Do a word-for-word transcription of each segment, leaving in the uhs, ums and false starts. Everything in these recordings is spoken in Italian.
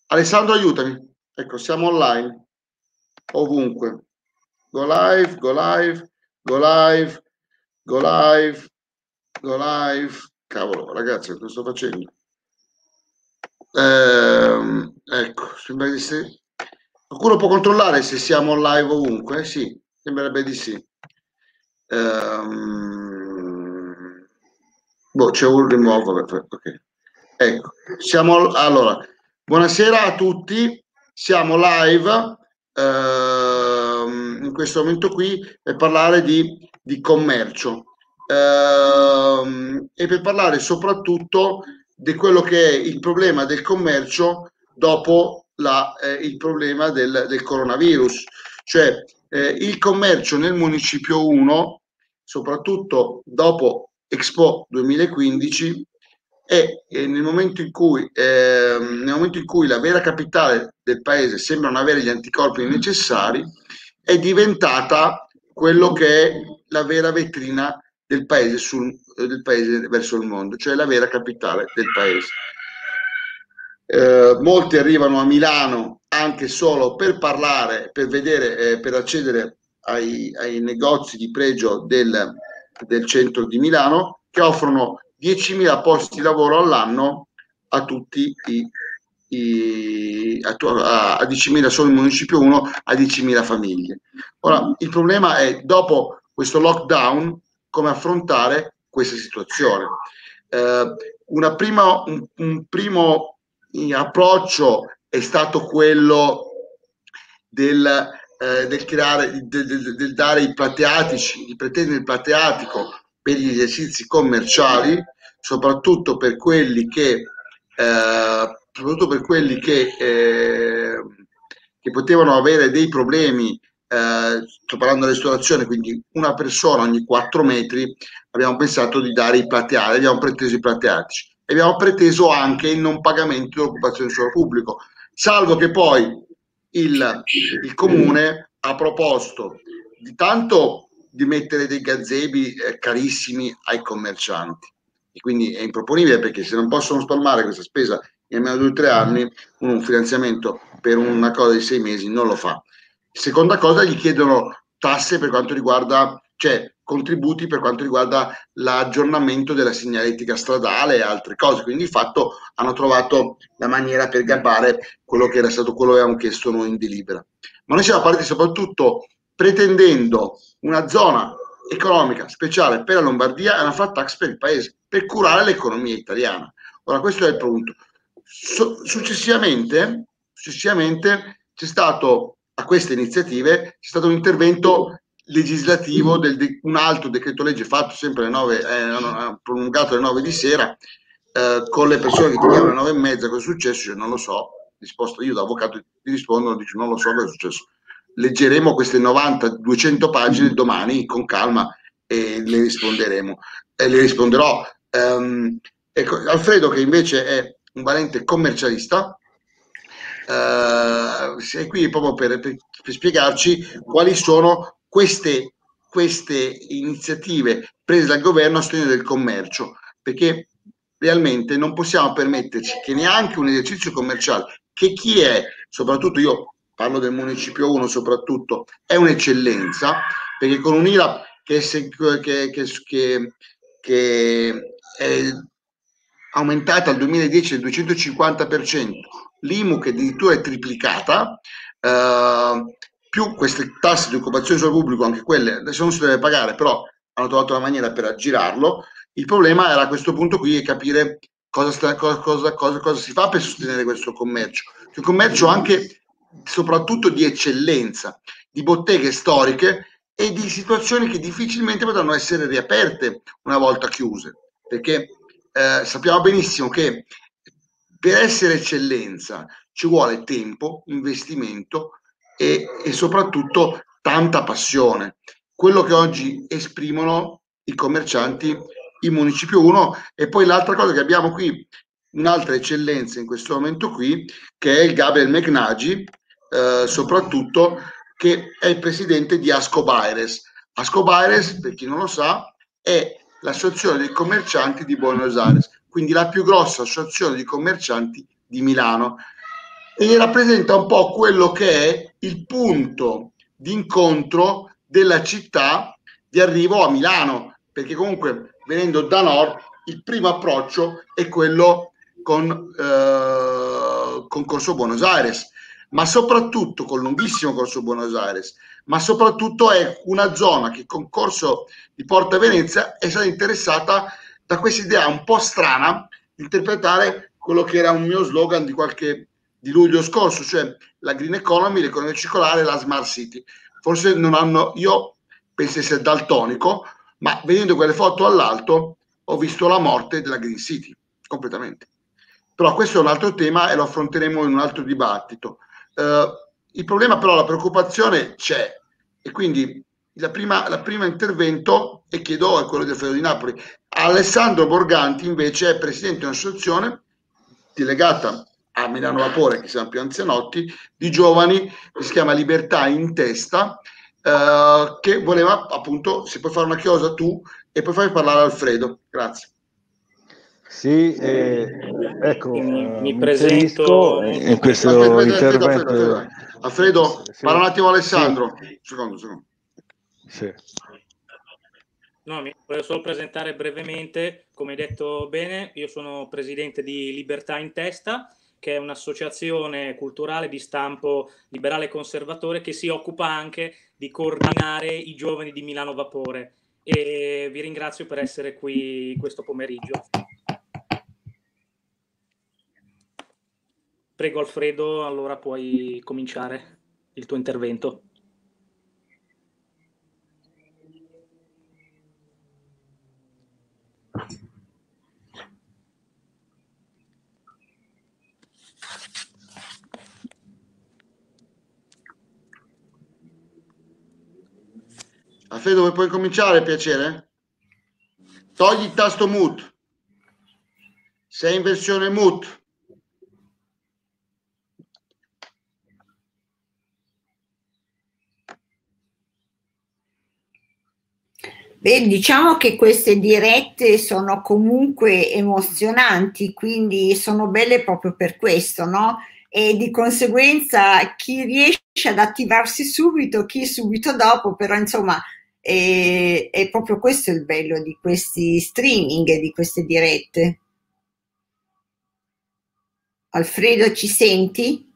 Alessandro, aiutami. Ecco, siamo online, ovunque. Go live, go live, go live, go live, go live. Cavolo, ragazzi, cosa sto facendo? Ehm, ecco, sembra di sì. Qualcuno può controllare se siamo live ovunque? Sì, sembrerebbe di sì. Ehm, boh, c'è un rimuovo. Ok. Ecco, siamo allora. Buonasera a tutti, siamo live ehm, in questo momento qui per parlare di, di commercio ehm, e per parlare soprattutto di quello che è il problema del commercio dopo la, eh, il problema del, del coronavirus, cioè eh, il commercio nel Municipio uno, soprattutto dopo Expo duemilaquindici, e, e nel momento in cui, eh, nel momento in cui la vera capitale del paese sembra non avere gli anticorpi necessari, è diventata quello che è la vera vetrina del paese, sul, del paese verso il mondo, cioè la vera capitale del paese. Eh, molti arrivano a Milano anche solo per parlare, per vedere, eh, per accedere ai, ai negozi di pregio del, del centro di Milano, che offrono diecimila posti di lavoro all'anno a tutti i, i a, a diecimila solo il Municipio uno, a diecimila famiglie. Ora, il problema è, dopo questo lockdown, come affrontare questa situazione. Eh, una prima, un, un primo approccio è stato quello del, eh, del creare, del, del, del dare i plateatici, di pretendere il plateatico per gli esercizi commerciali, soprattutto per quelli che, eh, soprattutto per quelli che, eh, che potevano avere dei problemi. Eh, sto parlando della ristorazione, quindi una persona ogni quattro metri. Abbiamo pensato di dare i plateati, abbiamo preteso i plateatici e abbiamo preteso anche il non pagamento dell'occupazione del suolo pubblico, salvo che poi il, il comune ha proposto di tanto di mettere dei gazebi eh, carissimi ai commercianti, e quindi è improponibile, perché se non possono spalmare questa spesa in almeno due o tre anni, un finanziamento per una cosa di sei mesi non lo fa. Seconda cosa, gli chiedono tasse per quanto riguarda, cioè contributi per quanto riguarda l'aggiornamento della segnaletica stradale e altre cose, quindi di fatto hanno trovato la maniera per gabbare quello che era stato quello che avevamo chiesto noi in delibera. Ma noi siamo partiti soprattutto pretendendo una zona economica speciale per la Lombardia e una flat tax per il paese, per curare l'economia italiana. Ora, questo è il punto. So, successivamente, successivamente c'è stato, a queste iniziative, c'è stato un intervento legislativo, del, de, un altro decreto legge fatto sempre alle nove, eh, prolungato alle nove di sera, eh, con le persone che ti chiamano alle nove e mezza. Cosa è successo? Io non lo so. Risposto io da avvocato, ti rispondono, dico non lo so cosa è successo. Leggeremo queste novanta duecento pagine domani con calma e le risponderemo, e le risponderò. Um, ecco, Alfredo, che invece è un valente commercialista, uh, sei qui proprio per, per, per spiegarci quali sono queste, queste iniziative prese dal governo a sostegno del commercio, perché realmente non possiamo permetterci che neanche un esercizio commerciale, che chi è, soprattutto io parlo del Municipio uno soprattutto, è un'eccellenza, perché con un'I R A P che, che, che, che, che è aumentata al duemiladieci del duecentocinquanta per cento, l'I M U che addirittura è triplicata, eh, più queste tasse di occupazione sul pubblico, anche quelle adesso non si deve pagare, però hanno trovato la maniera per aggirarlo. Il problema era a questo punto qui, capire cosa, sta, cosa, cosa, cosa, cosa si fa per sostenere questo commercio, che è un commercio anche soprattutto di eccellenza, di botteghe storiche e di situazioni che difficilmente potranno essere riaperte una volta chiuse, perché eh, sappiamo benissimo che per essere eccellenza ci vuole tempo, investimento e, e soprattutto tanta passione. Quello che oggi esprimono i commercianti in Municipio uno. E poi l'altra cosa che abbiamo qui, un'altra eccellenza in questo momento qui, che è il Gabriel Megnagi, eh, soprattutto, che è il presidente di Ascobaires. Ascobaires, per chi non lo sa, è l'associazione dei commercianti di Buenos Aires, quindi la più grossa associazione di commercianti di Milano. e rappresenta un po' quello che è il punto di incontro della città di arrivo a Milano, perché comunque venendo da nord il primo approccio è quello con, eh, con Corso Buenos Aires, ma soprattutto con lunghissimo Corso Buenos Aires, ma soprattutto è una zona che con Corso di Porta Venezia è stata interessata da questa idea un po' strana di interpretare quello che era un mio slogan di qualche di luglio scorso, cioè la green economy, l'economia circolare e la smart city. Forse non hanno, io penso essere daltonico, ma vedendo quelle foto all'alto ho visto la morte della green city, completamente. Però questo è un altro tema e lo affronteremo in un altro dibattito. Eh, il problema però, la preoccupazione c'è, e quindi la prima, la prima intervento, e chiedo, è quello del Alfredo di Napoli. Alessandro Borganti invece è presidente di un'associazione delegata a Milano Vapore, che siamo più anzianotti, di giovani, che si chiama Libertà in Testa, eh, che voleva appunto, se puoi fare una chiosa tu e poi fai parlare Alfredo. Grazie. Sì, eh, ecco, mi, uh, mi mi presento inserisco in questo aspetta, aspetta, intervento. Alfredo, Alfredo, Alfredo, sì, parla un attimo Alessandro. sì. Secondo, secondo. Sì. No, mi voglio solo presentare brevemente. Come hai detto bene, io sono presidente di Libertà in Testa, che è un'associazione culturale di stampo liberale e conservatore che si occupa anche di coordinare i giovani di Milano Vapore. E vi ringrazio per essere qui questo pomeriggio. Prego Alfredo, allora puoi cominciare il tuo intervento. Alfredo, puoi cominciare, piacere? Togli il tasto mute. Sei in versione mute. Beh, diciamo che queste dirette sono comunque emozionanti, quindi sono belle proprio per questo, no? E di conseguenza chi riesce ad attivarsi subito, chi subito dopo, però insomma è, è proprio questo il bello di questi streaming e di queste dirette. Alfredo, ci senti?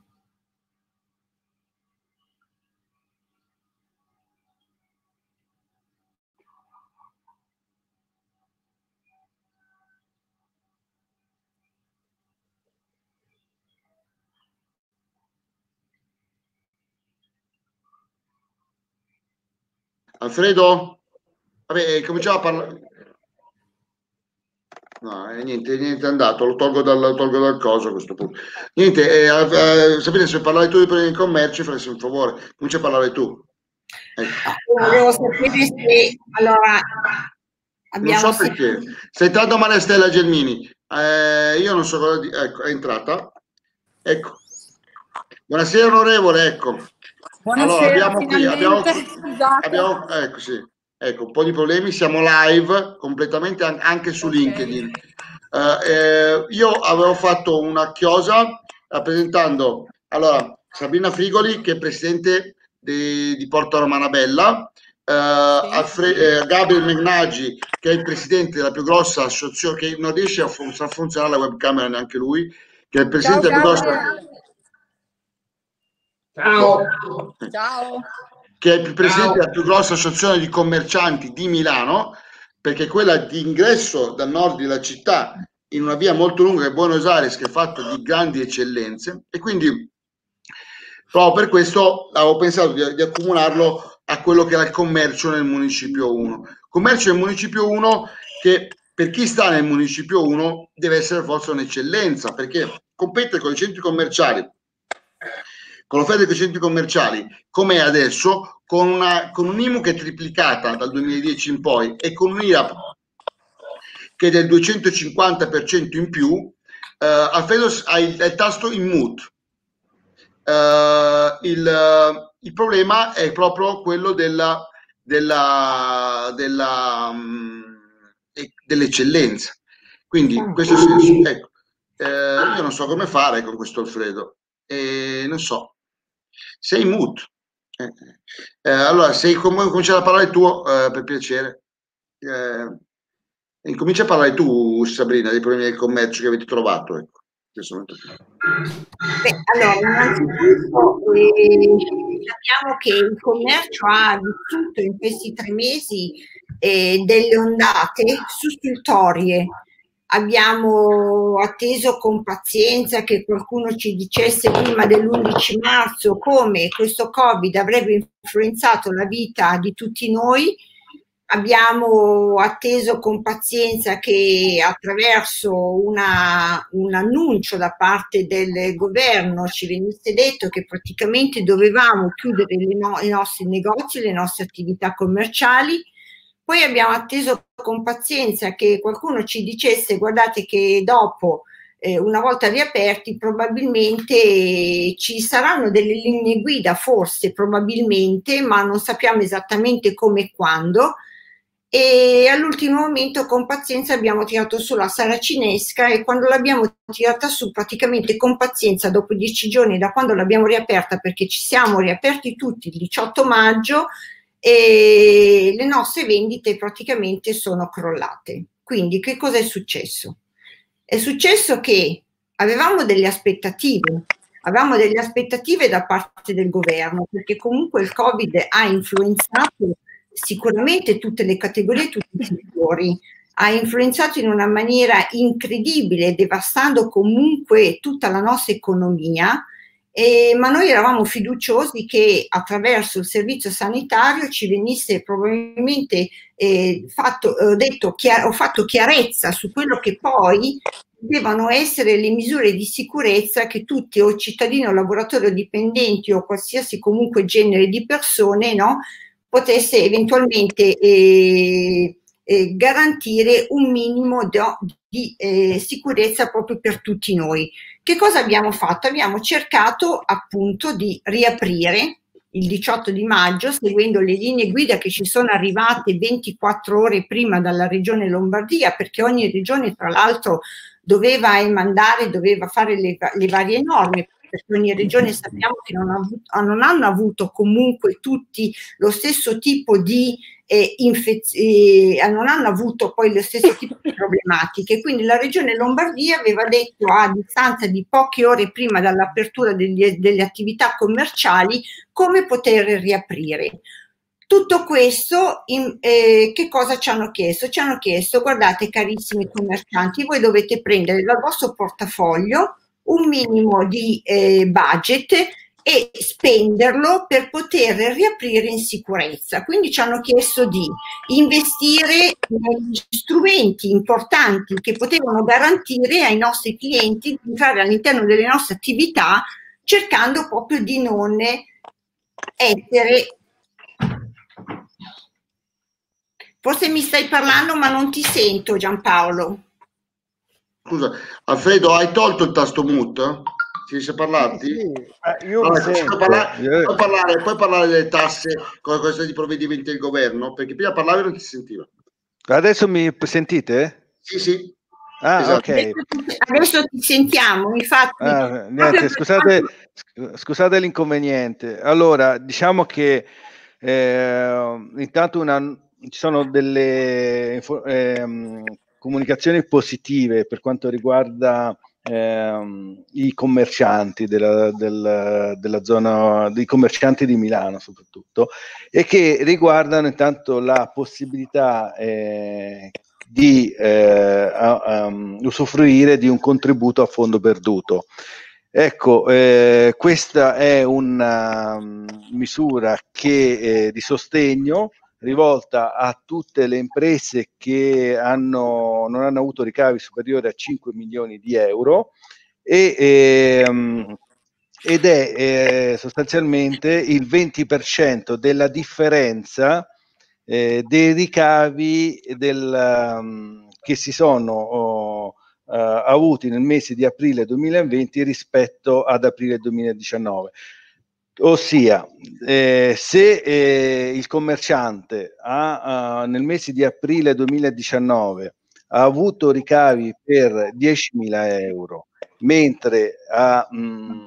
Alfredo? Vabbè, cominciamo a parlare. No, eh, niente, niente è andato, lo tolgo dal, lo tolgo dal coso a questo punto. Niente, eh, eh, Sabrina, se parlavi tu di problemi di commercio, faresti un favore, comincia a parlare tu. Ecco. Volevo sapere se allora abbiamo Non so perché. Sta entrando Maria Stella Gelmini. Eh, io non so cosa di... Ecco, è entrata. Ecco. Buonasera onorevole, ecco. Buonasera, allora, abbiamo qui, abbiamo, Scusate. abbiamo, ecco sì, ecco, un po' di problemi, siamo live completamente anche su okay. LinkedIn. Eh, eh, io avevo fatto una chiosa rappresentando allora Sabrina Frigoli, che è presidente di, di Porta Romana Bella, eh, sì. Alfre, eh, Gabriel Megnaggi, che è il presidente della più grossa associazione, che non riesce a, fun- a funzionare la webcamera neanche lui, che è il presidente Ciao, della più grossa... Ciao. Ciao. Che è il presidente della più grossa associazione di commercianti di Milano, perché quella di ingresso dal nord della città in una via molto lunga che è Buenos Aires, che è fatta di grandi eccellenze, e quindi proprio per questo avevo pensato di, di accomunarlo a quello che era il commercio nel municipio uno. Commercio nel municipio uno che per chi sta nel municipio uno deve essere forse un'eccellenza, perché competere con i centri commerciali, con l'offerta dei centri commerciali come è adesso, con, una, con un I M U che è triplicata dal duemiladieci in poi e con un I R A P che è del duecentocinquanta per cento in più, eh, Alfredo ha il, il tasto in mute. Uh, il, il problema è proprio quello della, della, della, um, dell'eccellenza. Quindi, in questo senso, ecco, eh, io non so come fare con questo Alfredo. e non so, sei mute. Eh, eh, allora, se cominci a parlare tu, eh, per piacere. Eh, incomincia a parlare tu, Sabrina, dei problemi del commercio che avete trovato. Ecco. Beh, allora, innanzitutto eh, sappiamo che il commercio ha vissuto in questi tre mesi eh, delle ondate sussultorie. Abbiamo atteso con pazienza che qualcuno ci dicesse prima dell'undici marzo come questo Covid avrebbe influenzato la vita di tutti noi. Abbiamo atteso con pazienza che attraverso una, un annuncio da parte del governo ci venisse detto che praticamente dovevamo chiudere le no- i nostri negozi, le nostre attività commerciali. Poi abbiamo atteso con pazienza che qualcuno ci dicesse guardate che dopo, eh, una volta riaperti, probabilmente eh, ci saranno delle linee guida, forse, probabilmente, ma non sappiamo esattamente come e quando. E all'ultimo momento con pazienza abbiamo tirato su la saracinesca e quando l'abbiamo tirata su praticamente con pazienza dopo dieci giorni da quando l'abbiamo riaperta, perché ci siamo riaperti tutti il diciotto maggio, e le nostre vendite praticamente sono crollate. Quindi che cosa è successo? È successo che avevamo delle aspettative, avevamo delle aspettative da parte del governo, perché comunque il Covid ha influenzato sicuramente tutte le categorie, tutti i settori, ha influenzato in una maniera incredibile, devastando comunque tutta la nostra economia, eh, ma noi eravamo fiduciosi che attraverso il servizio sanitario ci venisse probabilmente eh, fatto, eh, detto, chiar- ho fatto chiarezza su quello che poi devono essere le misure di sicurezza che tutti, o cittadini o lavoratori o dipendenti o qualsiasi comunque genere di persone, no, potesse eventualmente eh, eh, garantire un minimo do, di eh, sicurezza proprio per tutti noi. Che cosa abbiamo fatto? Abbiamo cercato appunto di riaprire il diciotto di maggio, seguendo le linee guida che ci sono arrivate ventiquattro ore prima dalla regione Lombardia, perché ogni regione tra l'altro doveva emandare, doveva fare le, le varie norme, perché ogni regione sappiamo che non, ha avuto, non hanno avuto comunque tutti lo stesso tipo di eh, infezioni, eh, non hanno avuto poi lo stesso tipo di problematiche. Quindi la regione Lombardia aveva detto a distanza di poche ore prima dall'apertura degli, delle attività commerciali come poter riaprire. Tutto questo, in, eh, che cosa ci hanno chiesto? Ci hanno chiesto, guardate carissimi commercianti, voi dovete prendere dal vostro portafoglio un minimo di eh, budget e spenderlo per poter riaprire in sicurezza. Quindi ci hanno chiesto di investire negli strumenti importanti che potevano garantire ai nostri clienti di entrare all'interno delle nostre attività, cercando proprio di non essere... Forse mi stai parlando ma non ti sento, Giampaolo. Scusa, Alfredo, hai tolto il tasto mute? Si riesce a parlarti? Sì, sì. Ah, io allora, mi sento. Parlare, Io... puoi, parlare, puoi parlare delle tasse, cosa di provvedimenti del governo? Perché prima parlavi e non ti sentiva. Adesso mi sentite? Sì, sì. Ah, esatto. ok. Adesso, adesso ti sentiamo, infatti. Ah, niente, scusate, scusate l'inconveniente. Allora, diciamo che eh, intanto una, ci sono delle eh, comunicazioni positive per quanto riguarda eh, i commercianti della, del, della zona, dei commercianti di Milano soprattutto, e che riguardano intanto la possibilità eh, di eh, um, usufruire di un contributo a fondo perduto. Ecco, eh, questa è una um, misura che, eh, di sostegno rivolta a tutte le imprese che hanno, non hanno avuto ricavi superiori a cinque milioni di euro e, ehm, ed è eh, sostanzialmente il venti per cento della differenza Eh, dei ricavi del, um, che si sono oh, uh, avuti nel mese di aprile duemilaventi rispetto ad aprile duemiladiciannove. Ossia, eh, se eh, il commerciante ha, uh, nel mese di aprile duemiladiciannove ha avuto ricavi per diecimila euro, mentre ha, mh,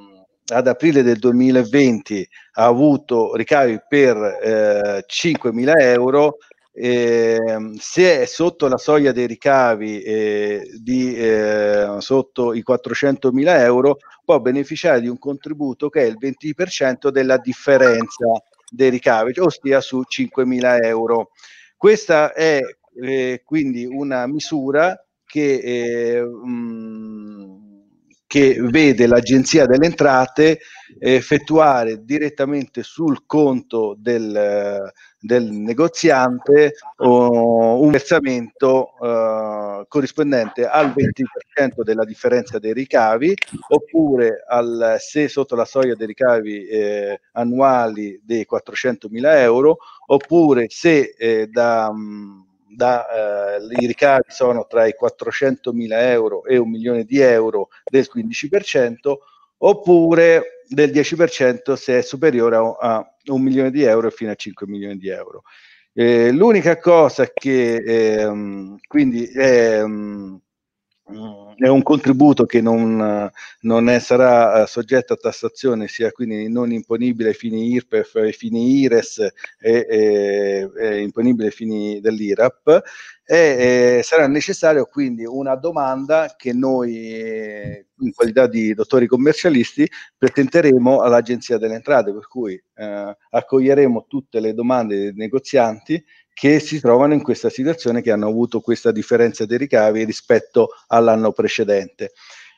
ad aprile del duemilaventi ha avuto ricavi per eh, cinquemila euro, eh, se è sotto la soglia dei ricavi eh, di eh, sotto i quattrocentomila euro può beneficiare di un contributo che è il venti per cento della differenza dei ricavi, ossia su cinquemila euro. Questa è eh, quindi una misura che, eh, mh, che vede l'Agenzia delle Entrate effettuare direttamente sul conto del, del negoziante uh, un versamento uh, corrispondente al venti per cento della differenza dei ricavi, oppure al, se sotto la soglia dei ricavi eh, annuali dei quattrocentomila euro, oppure se eh, da, da eh, i ricavi sono tra i quattrocentomila euro e un milione di euro del quindici per cento, oppure del dieci per cento se è superiore a, a un milione di euro fino a cinque milioni di euro. Eh, l'unica cosa che ehm, quindi è, um, è un contributo che non, non è, sarà soggetto a tassazione, sia quindi non imponibile ai fini I R P E F, ai fini I R E S e, e, e imponibile ai fini dell'I R A P, e eh, sarà necessario quindi una domanda che noi eh, in qualità di dottori commercialisti presenteremo all'Agenzia delle Entrate, per cui eh, accoglieremo tutte le domande dei negozianti che si trovano in questa situazione, che hanno avuto questa differenza dei ricavi rispetto all'anno precedente.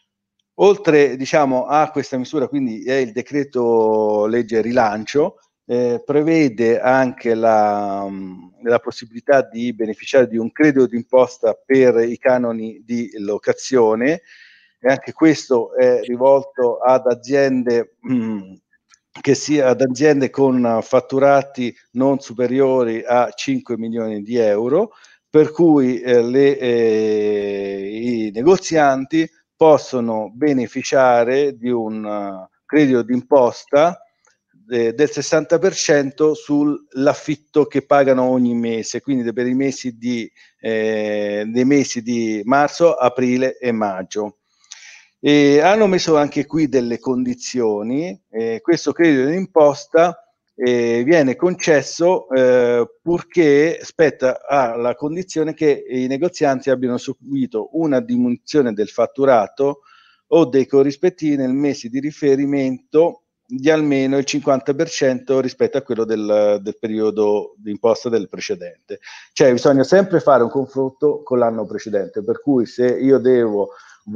Oltre, diciamo, a questa misura, quindi è il decreto legge rilancio, eh, prevede anche la, la possibilità di beneficiare di un credito d'imposta per i canoni di locazione, e anche questo è rivolto ad aziende mh, che sia ad aziende con fatturati non superiori a cinque milioni di euro, per cui eh, le, eh, i negozianti possono beneficiare di un uh, credito d'imposta eh, del sessanta per cento sull'affitto che pagano ogni mese, quindi per i mesi di, eh, dei mesi di marzo, aprile e maggio. E hanno messo anche qui delle condizioni. Eh, questo credito d'imposta eh, viene concesso eh, purché spetta alla condizione che i negozianti abbiano subito una diminuzione del fatturato o dei corrispettivi nel mese di riferimento di almeno il cinquanta per cento rispetto a quello del, del periodo di imposta del precedente. Cioè bisogna sempre fare un confronto con l'anno precedente, per cui se io devo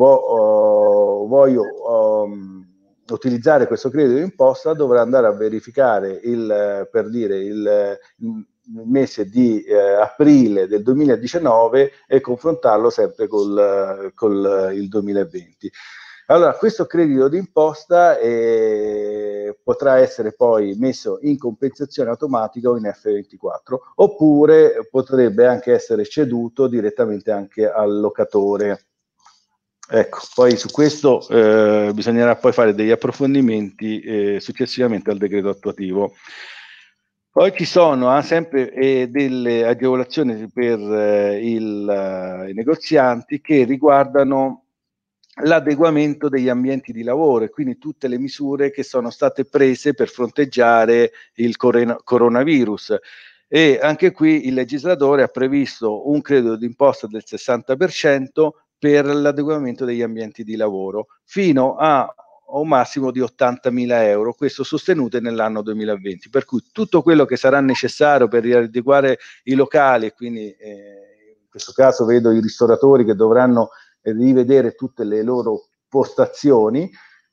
vo, uh, voglio um, utilizzare questo credito d'imposta, dovrò andare a verificare il, per dire, il, il mese di eh, aprile del duemiladiciannove e confrontarlo sempre col, col il duemilaventi. Allora, questo credito d'imposta eh, potrà essere poi messo in compensazione automatica o in F ventiquattro, oppure potrebbe anche essere ceduto direttamente anche al locatore. Ecco, poi su questo eh, bisognerà poi fare degli approfondimenti eh, successivamente al decreto attuativo. Poi ci sono ah, sempre eh, delle agevolazioni per eh, il, eh, i negozianti che riguardano l'adeguamento degli ambienti di lavoro e quindi tutte le misure che sono state prese per fronteggiare il coronavirus. E anche qui il legislatore ha previsto un credito d'imposta del sessanta per cento per l'adeguamento degli ambienti di lavoro fino a un massimo di ottantamila euro, questo sostenute nell'anno duemilaventi, per cui tutto quello che sarà necessario per riadeguare i locali, quindi eh, in questo caso vedo i ristoratori che dovranno rivedere tutte le loro postazioni,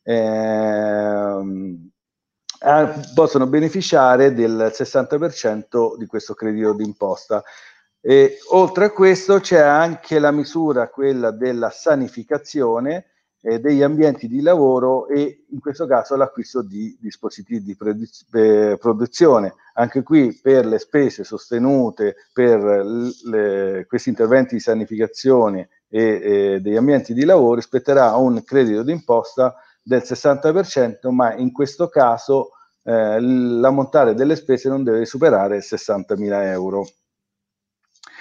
ehm, possono beneficiare del sessanta per cento di questo credito d'imposta. E oltre a questo c'è anche la misura, quella della sanificazione eh, degli ambienti di lavoro e in questo caso l'acquisto di dispositivi di produ- eh, produzione. Anche qui per le spese sostenute per le, questi interventi di sanificazione e eh, degli ambienti di lavoro spetterà un credito d'imposta del sessanta per cento, ma in questo caso eh, l'ammontare delle spese non deve superare sessantamila euro.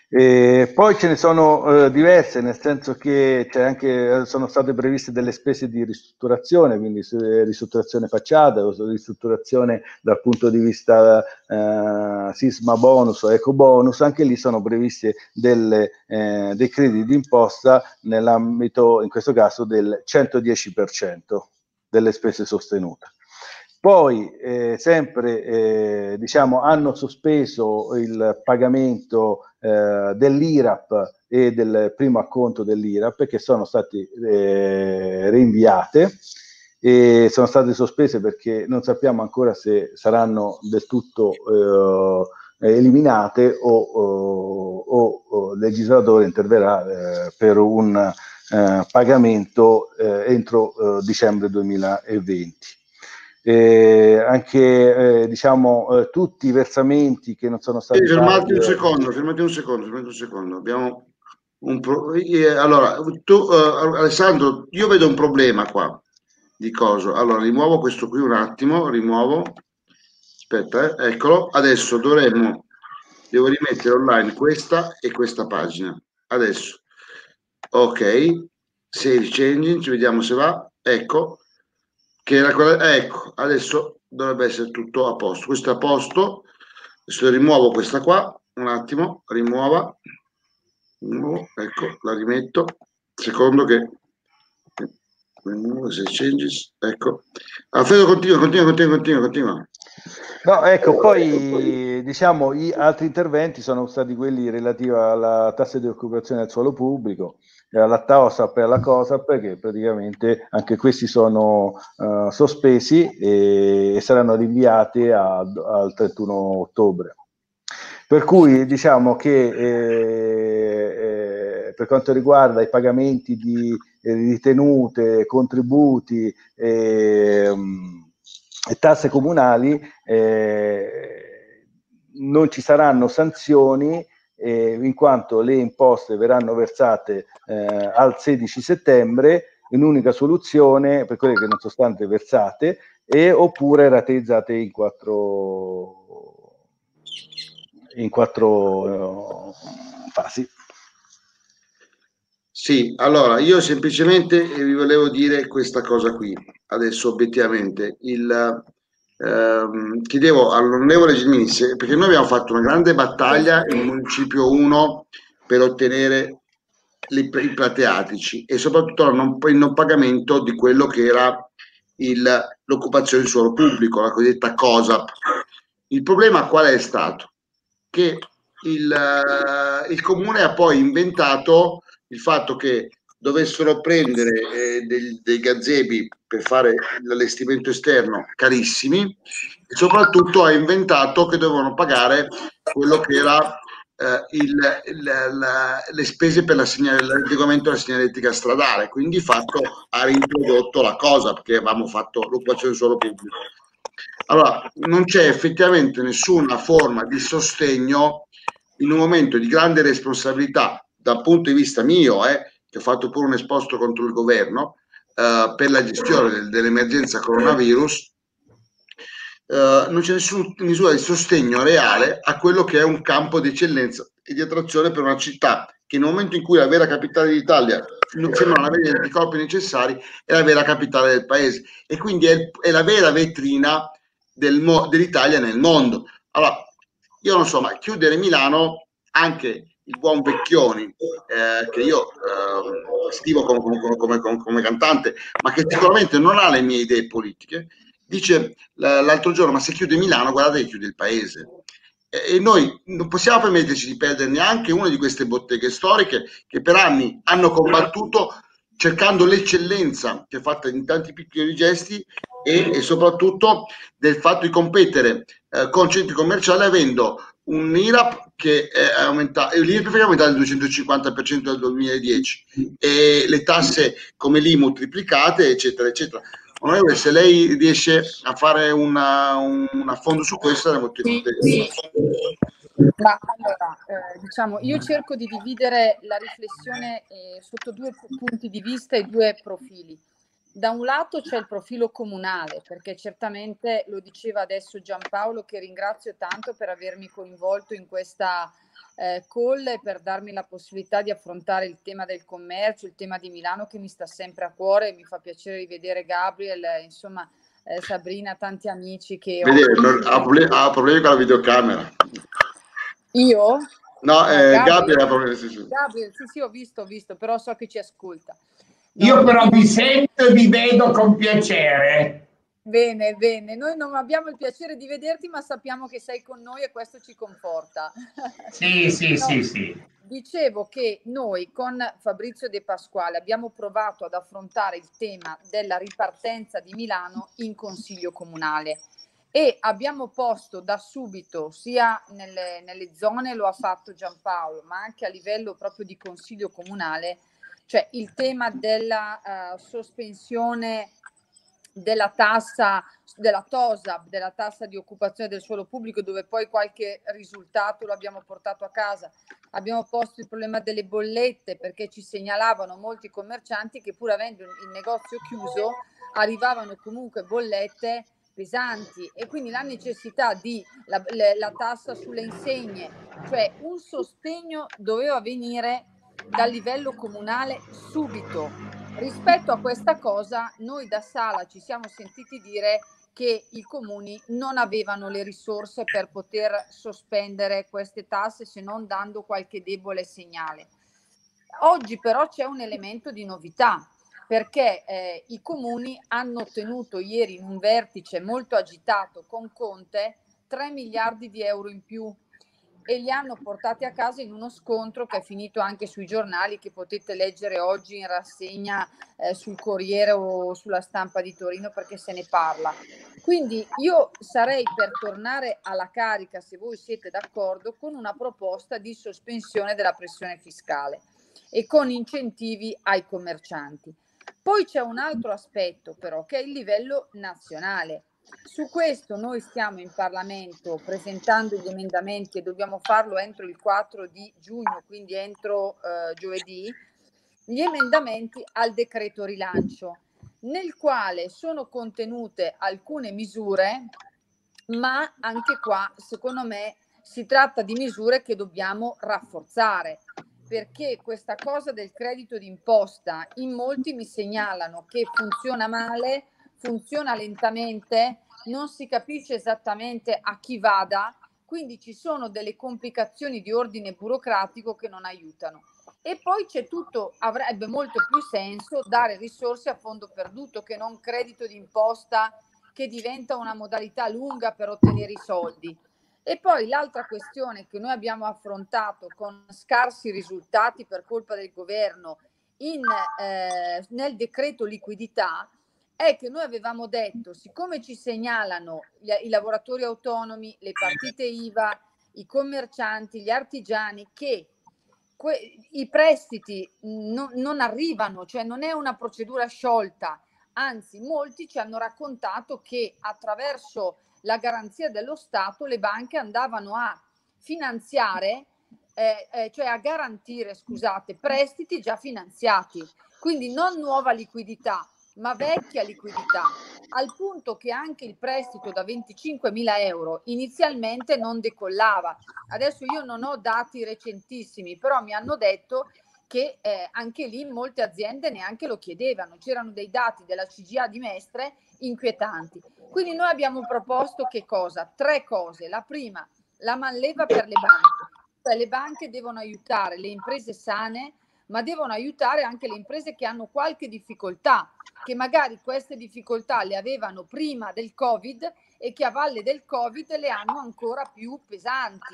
E poi ce ne sono eh, diverse, nel senso che c'è anche, sono state previste delle spese di ristrutturazione, quindi ristrutturazione facciata, ristrutturazione dal punto di vista eh, sisma bonus o eco bonus, anche lì sono previste delle, eh, dei crediti d'imposta nell'ambito, in questo caso, del centodieci per cento delle spese sostenute. Poi eh, sempre eh, diciamo, hanno sospeso il pagamento eh, dell'I R A P e del primo acconto dell'I R A P, che sono state eh, rinviate e sono state sospese perché non sappiamo ancora se saranno del tutto eh, eliminate o, o, o, o il legislatore interverrà eh, per un eh, pagamento eh, entro eh, dicembre duemilaventi. Eh, anche eh, diciamo eh, tutti i versamenti che non sono stati sì, fermati un fatti, secondo, fermati un secondo, fermati un secondo. Abbiamo un pro... eh, allora, tu, eh, Alessandro, io vedo un problema qua di coso. Allora, rimuovo questo qui un attimo, rimuovo. Aspetta, eh, eccolo. Adesso dovremmo, devo rimettere online questa e questa pagina. Adesso, ok, save changing, ci vediamo se va. Ecco, che era quella, ecco, adesso dovrebbe essere tutto a posto. Questo è a posto. Adesso rimuovo questa qua, un attimo, rimuova. Rimuovo, ecco, la rimetto. Secondo che se changes, ecco. Alfredo, continua, continua, continua, continua, continua. No, ecco, poi diciamo gli altri interventi sono stati quelli relativi alla tassa di occupazione del suolo pubblico, alla TAOSAP e alla COSAP, che praticamente anche questi sono uh, sospesi e, e saranno rinviati a, al trentuno ottobre. Per cui diciamo che eh, eh, per quanto riguarda i pagamenti di eh, ritenute, contributi e, e tasse comunali, eh, non ci saranno sanzioni eh, in quanto le imposte verranno versate eh, al sedici settembre in unica soluzione per quelle che non sono state versate e oppure rateizzate in quattro in quattro uh, fasi. Sì, allora io semplicemente vi volevo dire questa cosa qui, adesso obiettivamente, il, ehm, chiedevo all'onorevole Gelmini, perché noi abbiamo fatto una grande battaglia in Municipio uno per ottenere le, i plateatici e soprattutto il non, il non pagamento di quello che era l'occupazione di suolo pubblico, la cosiddetta COSAP. Il problema qual è stato? Che il, uh, il comune ha poi inventato il fatto che dovessero prendere eh, dei, dei gazebi per fare l'allestimento esterno carissimi e soprattutto ha inventato che dovevano pagare quello che era eh, il, il, la, le spese per l'adeguamento alla segnaletica stradale, quindi fatto ha reintrodotto la cosa perché avevamo fatto l'occupazione del suolo pubblico. Allora, non c'è effettivamente nessuna forma di sostegno in un momento di grande responsabilità dal punto di vista mio, eh, che ho fatto pure un esposto contro il governo eh, per la gestione del, dell'emergenza coronavirus, eh, non c'è nessuna misura di sostegno reale a quello che è un campo di eccellenza e di attrazione per una città che nel momento in cui la vera capitale d'Italia non sembrano avere gli anticorpi necessari, è la vera capitale del paese e quindi è, è la vera vetrina del dell'Italia nel mondo. Allora, io non so, ma chiudere Milano, anche il buon Vecchioni, eh, che io eh, stimo come, come, come, come, come cantante, ma che sicuramente non ha le mie idee politiche, dice l'altro giorno, ma se chiude Milano, guardate che chiude il paese. E noi non possiamo permetterci di perdere neanche una di queste botteghe storiche che per anni hanno combattuto cercando l'eccellenza che è fatta in tanti piccoli gesti e, e soprattutto del fatto di competere eh, con centri commerciali avendo un I R A P che è aumentato, l'I R P F è aumentato del duecentocinquanta per cento nel duemiladieci e le tasse come l'I M U triplicate, eccetera, eccetera. Onorevole, se lei riesce a fare una, un affondo su questo, saremo molto contenti. Ma allora, eh, diciamo, io cerco di dividere la riflessione eh, sotto due punti di vista e due profili. Da un lato c'è il profilo comunale, perché certamente lo diceva adesso Giampaolo, che ringrazio tanto per avermi coinvolto in questa eh, call e per darmi la possibilità di affrontare il tema del commercio, il tema di Milano che mi sta sempre a cuore. Mi fa piacere rivedere Gabriel, eh, insomma eh, Sabrina, tanti amici che Vedere, ho... non- ha, problemi, ha problemi con la videocamera. Io? No, eh, Gabriel, Gabriel ha problemi. Sì, sì. Gabriel, sì, sì, ho visto, ho visto, però so che ci ascolta. No, Io però vi sento e vi vedo con piacere. Bene, bene. Noi non abbiamo il piacere di vederti, ma sappiamo che sei con noi e questo ci conforta. Sì, sì, No, sì, sì. dicevo che noi con Fabrizio De Pasquale abbiamo provato ad affrontare il tema della ripartenza di Milano in Consiglio Comunale e abbiamo posto da subito, sia nelle, nelle zone, lo ha fatto Giampaolo, ma anche a livello proprio di Consiglio Comunale, cioè il tema della uh, sospensione della tassa, della TOSAP, della tassa di occupazione del suolo pubblico, dove poi qualche risultato lo abbiamo portato a casa. Abbiamo posto il problema delle bollette, perché ci segnalavano molti commercianti che pur avendo il negozio chiuso arrivavano comunque bollette pesanti, e quindi la necessità di la, la tassa sulle insegne, cioè un sostegno doveva venire dal livello comunale subito. Rispetto a questa cosa, noi da Sala ci siamo sentiti dire che i comuni non avevano le risorse per poter sospendere queste tasse, se non dando qualche debole segnale. Oggi però c'è un elemento di novità, perché eh, i comuni hanno ottenuto ieri in un vertice molto agitato con Conte tre miliardi di euro in più e li hanno portati a casa in uno scontro che è finito anche sui giornali, che potete leggere oggi in rassegna eh, sul Corriere o sulla Stampa di Torino, perché se ne parla. Quindi io sarei per tornare alla carica, se voi siete d'accordo, con una proposta di sospensione della pressione fiscale e con incentivi ai commercianti. Poi c'è un altro aspetto però, che è il livello nazionale. Su questo noi stiamo in Parlamento presentando gli emendamenti e dobbiamo farlo entro il quattro di giugno, quindi entro eh, giovedì, gli emendamenti al decreto rilancio, nel quale sono contenute alcune misure, ma anche qua secondo me si tratta di misure che dobbiamo rafforzare, perché questa cosa del credito d'imposta in molti mi segnalano che funziona male, funziona lentamente, non si capisce esattamente a chi vada, quindi ci sono delle complicazioni di ordine burocratico che non aiutano. E poi c'è tutto, avrebbe molto più senso dare risorse a fondo perduto che non credito d'imposta che diventa una modalità lunga per ottenere i soldi. E poi l'altra questione che noi abbiamo affrontato con scarsi risultati per colpa del governo in, eh, nel decreto liquidità è che noi avevamo detto, siccome ci segnalano gli, i lavoratori autonomi, le partite I V A, i commercianti, gli artigiani, che que- i prestiti no, non arrivano, cioè non è una procedura sciolta, anzi molti ci hanno raccontato che attraverso la garanzia dello Stato le banche andavano a finanziare, eh, eh, cioè a garantire, scusate, prestiti già finanziati, quindi non nuova liquidità, ma vecchia liquidità, al punto che anche il prestito da venticinquemila euro inizialmente non decollava. Adesso io non ho dati recentissimi, però mi hanno detto che eh, anche lì molte aziende neanche lo chiedevano, c'erano dei dati della C G A di Mestre inquietanti. Quindi noi abbiamo proposto che cosa? Tre cose. La prima, la manleva per le banche, cioè le banche devono aiutare le imprese sane, ma devono aiutare anche le imprese che hanno qualche difficoltà, che magari queste difficoltà le avevano prima del Covid e che a valle del Covid le hanno ancora più pesanti.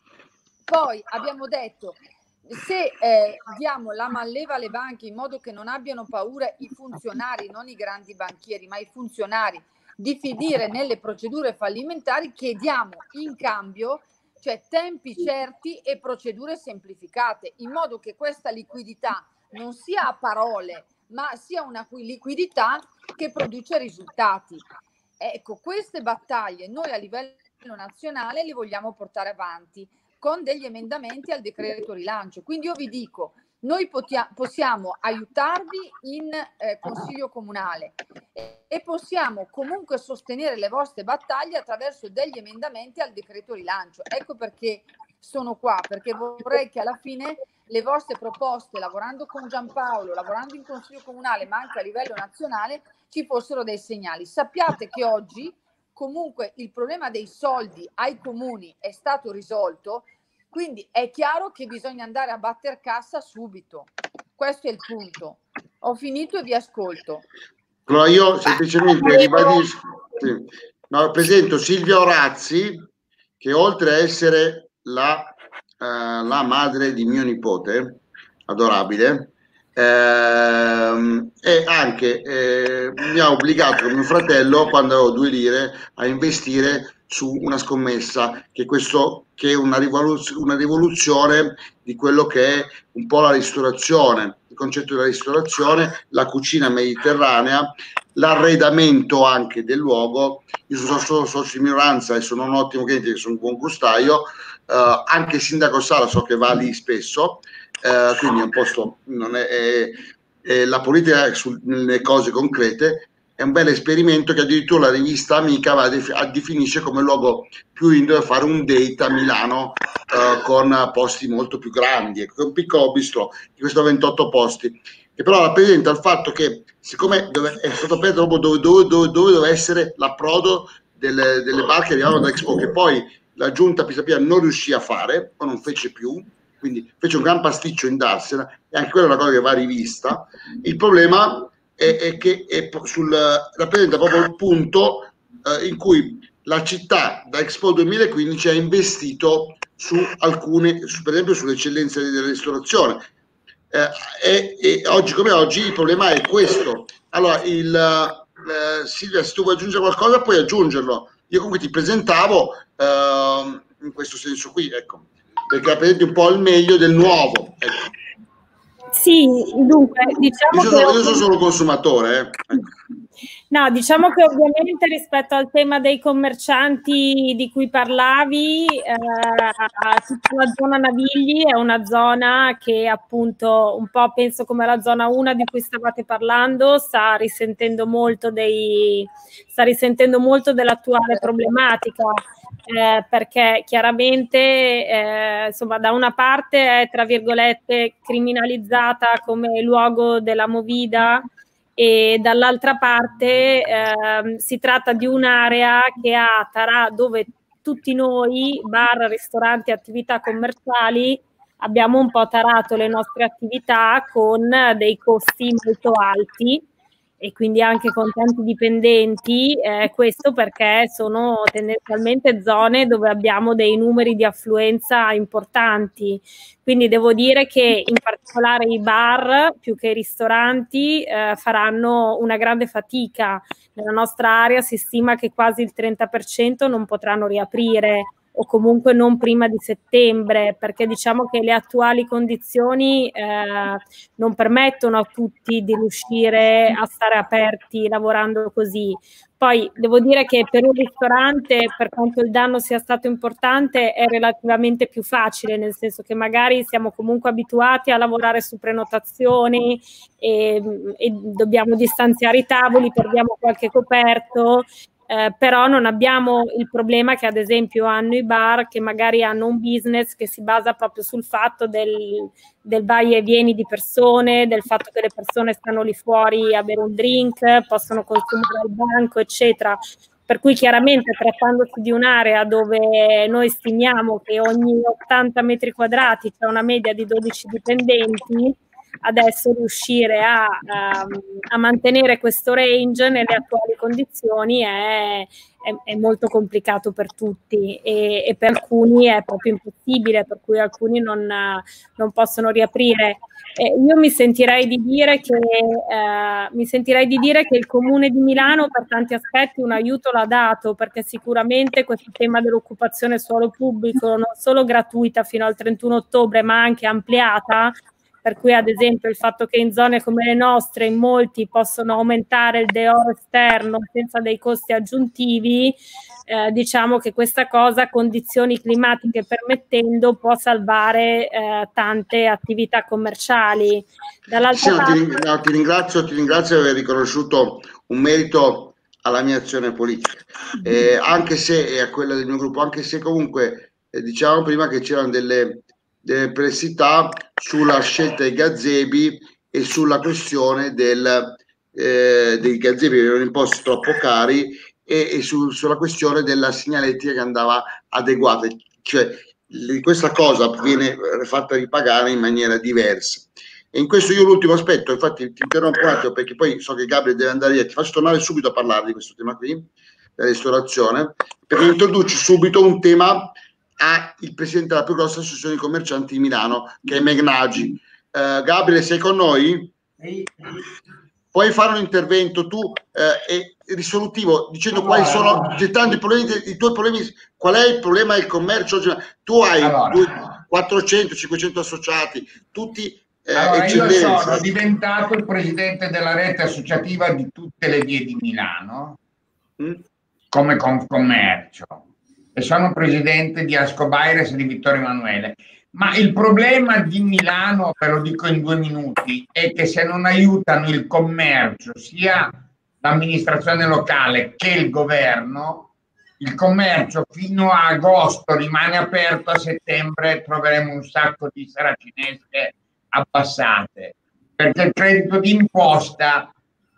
Poi abbiamo detto, se eh, diamo la manleva alle banche in modo che non abbiano paura i funzionari, non i grandi banchieri, ma i funzionari, di finire nelle procedure fallimentari, chiediamo in cambio, cioè tempi certi e procedure semplificate, in modo che questa liquidità non sia a parole, ma sia una liquidità che produce risultati. Ecco, queste battaglie noi a livello nazionale le vogliamo portare avanti con degli emendamenti al decreto rilancio. Quindi io vi dico, Noi possiamo aiutarvi in eh, consiglio comunale e, e possiamo comunque sostenere le vostre battaglie attraverso degli emendamenti al decreto rilancio. Ecco perché sono qua, perché vorrei che alla fine le vostre proposte, lavorando con Giampaolo, lavorando in consiglio comunale, ma anche a livello nazionale, ci fossero dei segnali. Sappiate che oggi comunque il problema dei soldi ai comuni è stato risolto. Quindi è chiaro che bisogna andare a batter cassa subito. Questo è il punto. Ho finito e vi ascolto. Allora io semplicemente ribadisco, sì. No, presento Silvia Orazzi, che oltre a essere la, eh, la madre di mio nipote, adorabile, ehm, e anche eh, mi ha obbligato con mio fratello, quando avevo due lire, a investire su una scommessa che, questo, che è una, rivoluz- una rivoluzione di quello che è un po' la ristorazione, il concetto della ristorazione, la cucina mediterranea, l'arredamento anche del luogo. Io sono solo socio di minoranza e sono un ottimo cliente, sono un buon gustaio, eh, anche il sindaco Sala so che va lì spesso, eh, quindi è un posto, non è, è, è la politica è sulle cose concrete. È un bel esperimento che addirittura la rivista Amica va a, def- a definisce come luogo più indole a fare un date a Milano uh, con posti molto più grandi, ecco, un piccolo bistro di questo ventotto posti, che però rappresenta il fatto che siccome dove, è stato aperto proprio dove, dove, dove, dove doveva essere l'approdo delle, delle barche che arrivavano da Expo, che poi la giunta Pisapia non riuscì a fare o non fece più, quindi fece un gran pasticcio in darsela, e anche quella è una cosa che va rivista. Il problema è, è che è sul, rappresenta proprio il punto eh, in cui la città da Expo duemilaquindici ha investito su alcune, su, per esempio sulle eccellenze della ristorazione, eh, e, e oggi come oggi il problema è questo. Allora il, eh, Silvia, se tu vuoi aggiungere qualcosa puoi aggiungerlo. Io comunque ti presentavo eh, in questo senso qui, ecco, perché rappresenti un po' il meglio del nuovo, ecco. Sì, dunque, diciamo io sono, che... Io sono solo consumatore, eh. Ecco. No, diciamo che ovviamente rispetto al tema dei commercianti di cui parlavi, eh, tutta la zona Navigli è una zona che appunto un po' penso come la zona uno di cui stavate parlando, sta risentendo molto dei, sta risentendo molto dell'attuale problematica. Eh, perché chiaramente eh, insomma da una parte è tra virgolette criminalizzata come luogo della movida e dall'altra parte eh, si tratta di un'area che ha tarà, dove tutti noi, bar, ristoranti, attività commerciali, abbiamo un po' tarato le nostre attività con dei costi molto alti e quindi anche con tanti dipendenti, eh, questo perché sono tendenzialmente zone dove abbiamo dei numeri di affluenza importanti. Quindi devo dire che in particolare i bar, più che i ristoranti, eh, faranno una grande fatica. Nella nostra area si stima che quasi il trenta per cento non potranno riaprire, o comunque non prima di settembre, perché diciamo che le attuali condizioni eh, non permettono a tutti di riuscire a stare aperti lavorando così. Poi devo dire che per un ristorante, per quanto il danno sia stato importante, è relativamente più facile, nel senso che magari siamo comunque abituati a lavorare su prenotazioni e, e dobbiamo distanziare i tavoli, perdiamo qualche coperto. Eh, però non abbiamo il problema che ad esempio hanno i bar, che magari hanno un business che si basa proprio sul fatto del, del vai e vieni di persone, del fatto che le persone stanno lì fuori a bere un drink, possono consumare al banco, eccetera. Per cui chiaramente trattandosi di un'area dove noi stimiamo che ogni ottanta metri quadrati c'è una media di dodici dipendenti, adesso riuscire a, a, a mantenere questo range nelle attuali condizioni è, è, è molto complicato per tutti e, e per alcuni è proprio impossibile, per cui alcuni non, non possono riaprire. Eh, io mi sentirei di dire che eh, mi sentirei di dire che il Comune di Milano per tanti aspetti un aiuto l'ha dato, perché sicuramente questo tema dell'occupazione suolo pubblico, non solo gratuita fino al trentuno ottobre ma anche ampliata, per cui ad esempio il fatto che in zone come le nostre in molti possono aumentare il deoro esterno senza dei costi aggiuntivi, eh, diciamo che questa cosa, condizioni climatiche permettendo, può salvare eh, tante attività commerciali. Dall'altra sì, parte... ti, ring- no, ti ringrazio, ti ringrazio di aver riconosciuto un merito alla mia azione politica, eh, anche se e a quella del mio gruppo, anche se comunque eh, diciamo prima che c'erano delle, delle perplessità sulla scelta dei gazebi e sulla questione del, eh, dei gazebi che erano imposti troppo cari e, e su, sulla questione della segnaletica che andava adeguata, cioè questa cosa viene fatta ripagare in maniera diversa. E in questo io l'ultimo aspetto, infatti ti interrompo un attimo perché poi so che Gabriele deve andare via, ti faccio tornare subito a parlare di questo tema qui, la ristorazione, perché introduci subito un tema al presidente della più grossa associazione di commercianti di Milano, che è Megnagi. Uh, Gabriele, sei con noi? Sì. Puoi fare un intervento tu eh, e risolutivo dicendo allora, quali sono, allora. gettando i problemi, i tuoi problemi, qual è il problema del commercio? Tu hai allora. quattrocento cinquecento associati, tutti Eh, allora, io sono diventato il presidente della rete associativa di tutte le vie di Milano, mm. come Confcommercio, e sono presidente di Ascobaires e di Vittorio Emanuele. Ma il problema di Milano, ve lo dico in due minuti, è che se non aiutano il commercio, sia l'amministrazione locale che il governo, il commercio fino a agosto rimane aperto, a settembre troveremo un sacco di saracinesche abbassate, perché il credito d'imposta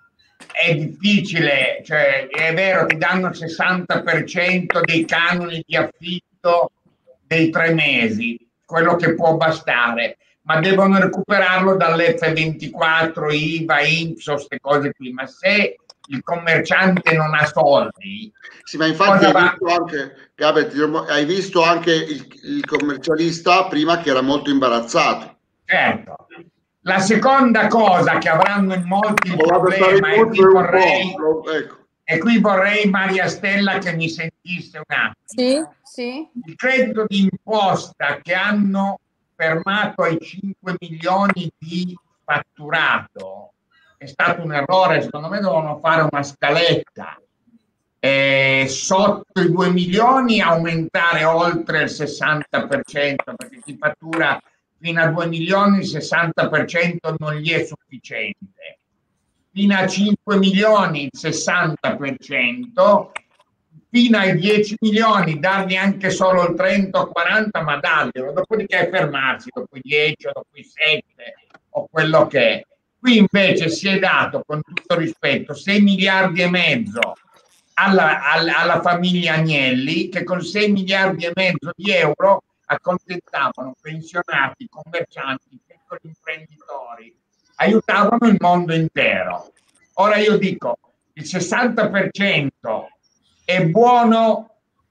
è difficile, cioè è vero, ti danno il sessanta per cento dei canoni di affitto dei tre mesi, quello che può bastare, ma devono recuperarlo dall'F ventiquattro, I V A, I N P S, queste cose qui. Ma se il commerciante non ha soldi, sì, ma infatti hai visto, anche, Gabriele, hai visto anche il, il commercialista prima che era molto imbarazzato. Certo. La seconda cosa che avranno in molti il problema, e qui, vorrei, ecco. e qui vorrei Maria Stella che mi sentisse un attimo. Sì, sì. Il credito d'imposta che hanno fermato ai cinque milioni di fatturato è stato un errore, secondo me devono fare una scaletta. Eh, sotto i due milioni aumentare oltre il sessanta per cento, perché chi fattura fino a due milioni il sessanta per cento non gli è sufficiente, fino a cinque milioni il sessanta per cento, fino ai dieci milioni dargli anche solo il trenta o quaranta, ma darglielo, dopodiché fermarsi dopo i dieci o dopo i sette o quello che è. Qui invece si è dato, con tutto rispetto, sei miliardi e mezzo alla, alla, alla famiglia Agnelli, che con sei miliardi e mezzo di euro accontentavano pensionati, commercianti, piccoli imprenditori, aiutavano il mondo intero. Ora io dico, il sessanta per cento è buono,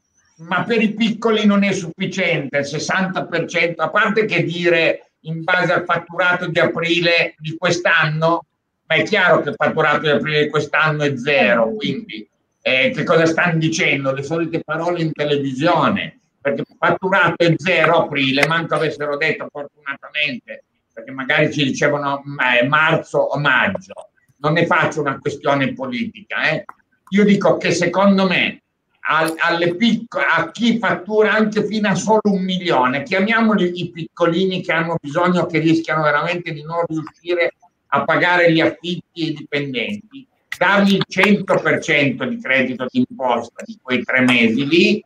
ma per i piccoli non è sufficiente. Il sessanta per cento, a parte che dire in base al fatturato di aprile di quest'anno, ma è chiaro che il fatturato di aprile di quest'anno è zero, quindi eh, che cosa stanno dicendo? Le solite parole in televisione, perché il fatturato è zero aprile, manco avessero detto fortunatamente, perché magari ci dicevano eh, marzo o maggio. Non ne faccio una questione politica, eh. Io dico che secondo me a, alle piccole, a chi fattura anche fino a solo un milione, chiamiamoli i piccolini che hanno bisogno, che rischiano veramente di non riuscire a pagare gli affitti ai dipendenti, dargli il cento per cento di credito d'imposta di quei tre mesi lì,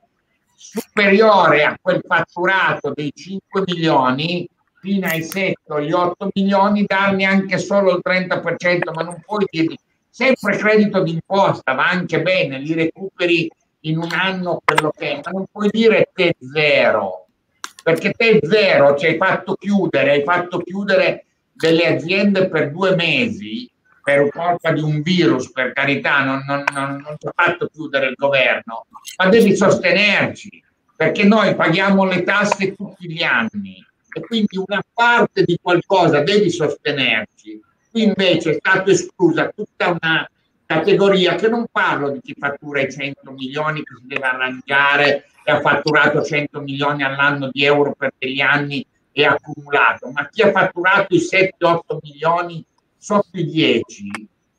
superiore a quel fatturato dei cinque milioni, fino ai sette o gli otto milioni, dargli anche solo il trenta per cento, ma non puoi dirgli sempre credito d'imposta, va anche bene, li recuperi in un anno quello che è, ma non puoi dire te zero, perché te zero ci hai fatto chiudere, hai fatto chiudere delle aziende per due mesi per colpa di un virus, per carità, non, non, non, non ci ha fatto chiudere il governo, ma devi sostenerci, perché noi paghiamo le tasse tutti gli anni e quindi una parte di qualcosa devi sostenerci. Qui invece è stata esclusa tutta una categoria, che non parlo di chi fattura i cento milioni che si deve arrangiare e ha fatturato cento milioni all'anno di euro per degli anni è accumulato, ma chi ha fatturato i sette otto milioni sotto i dieci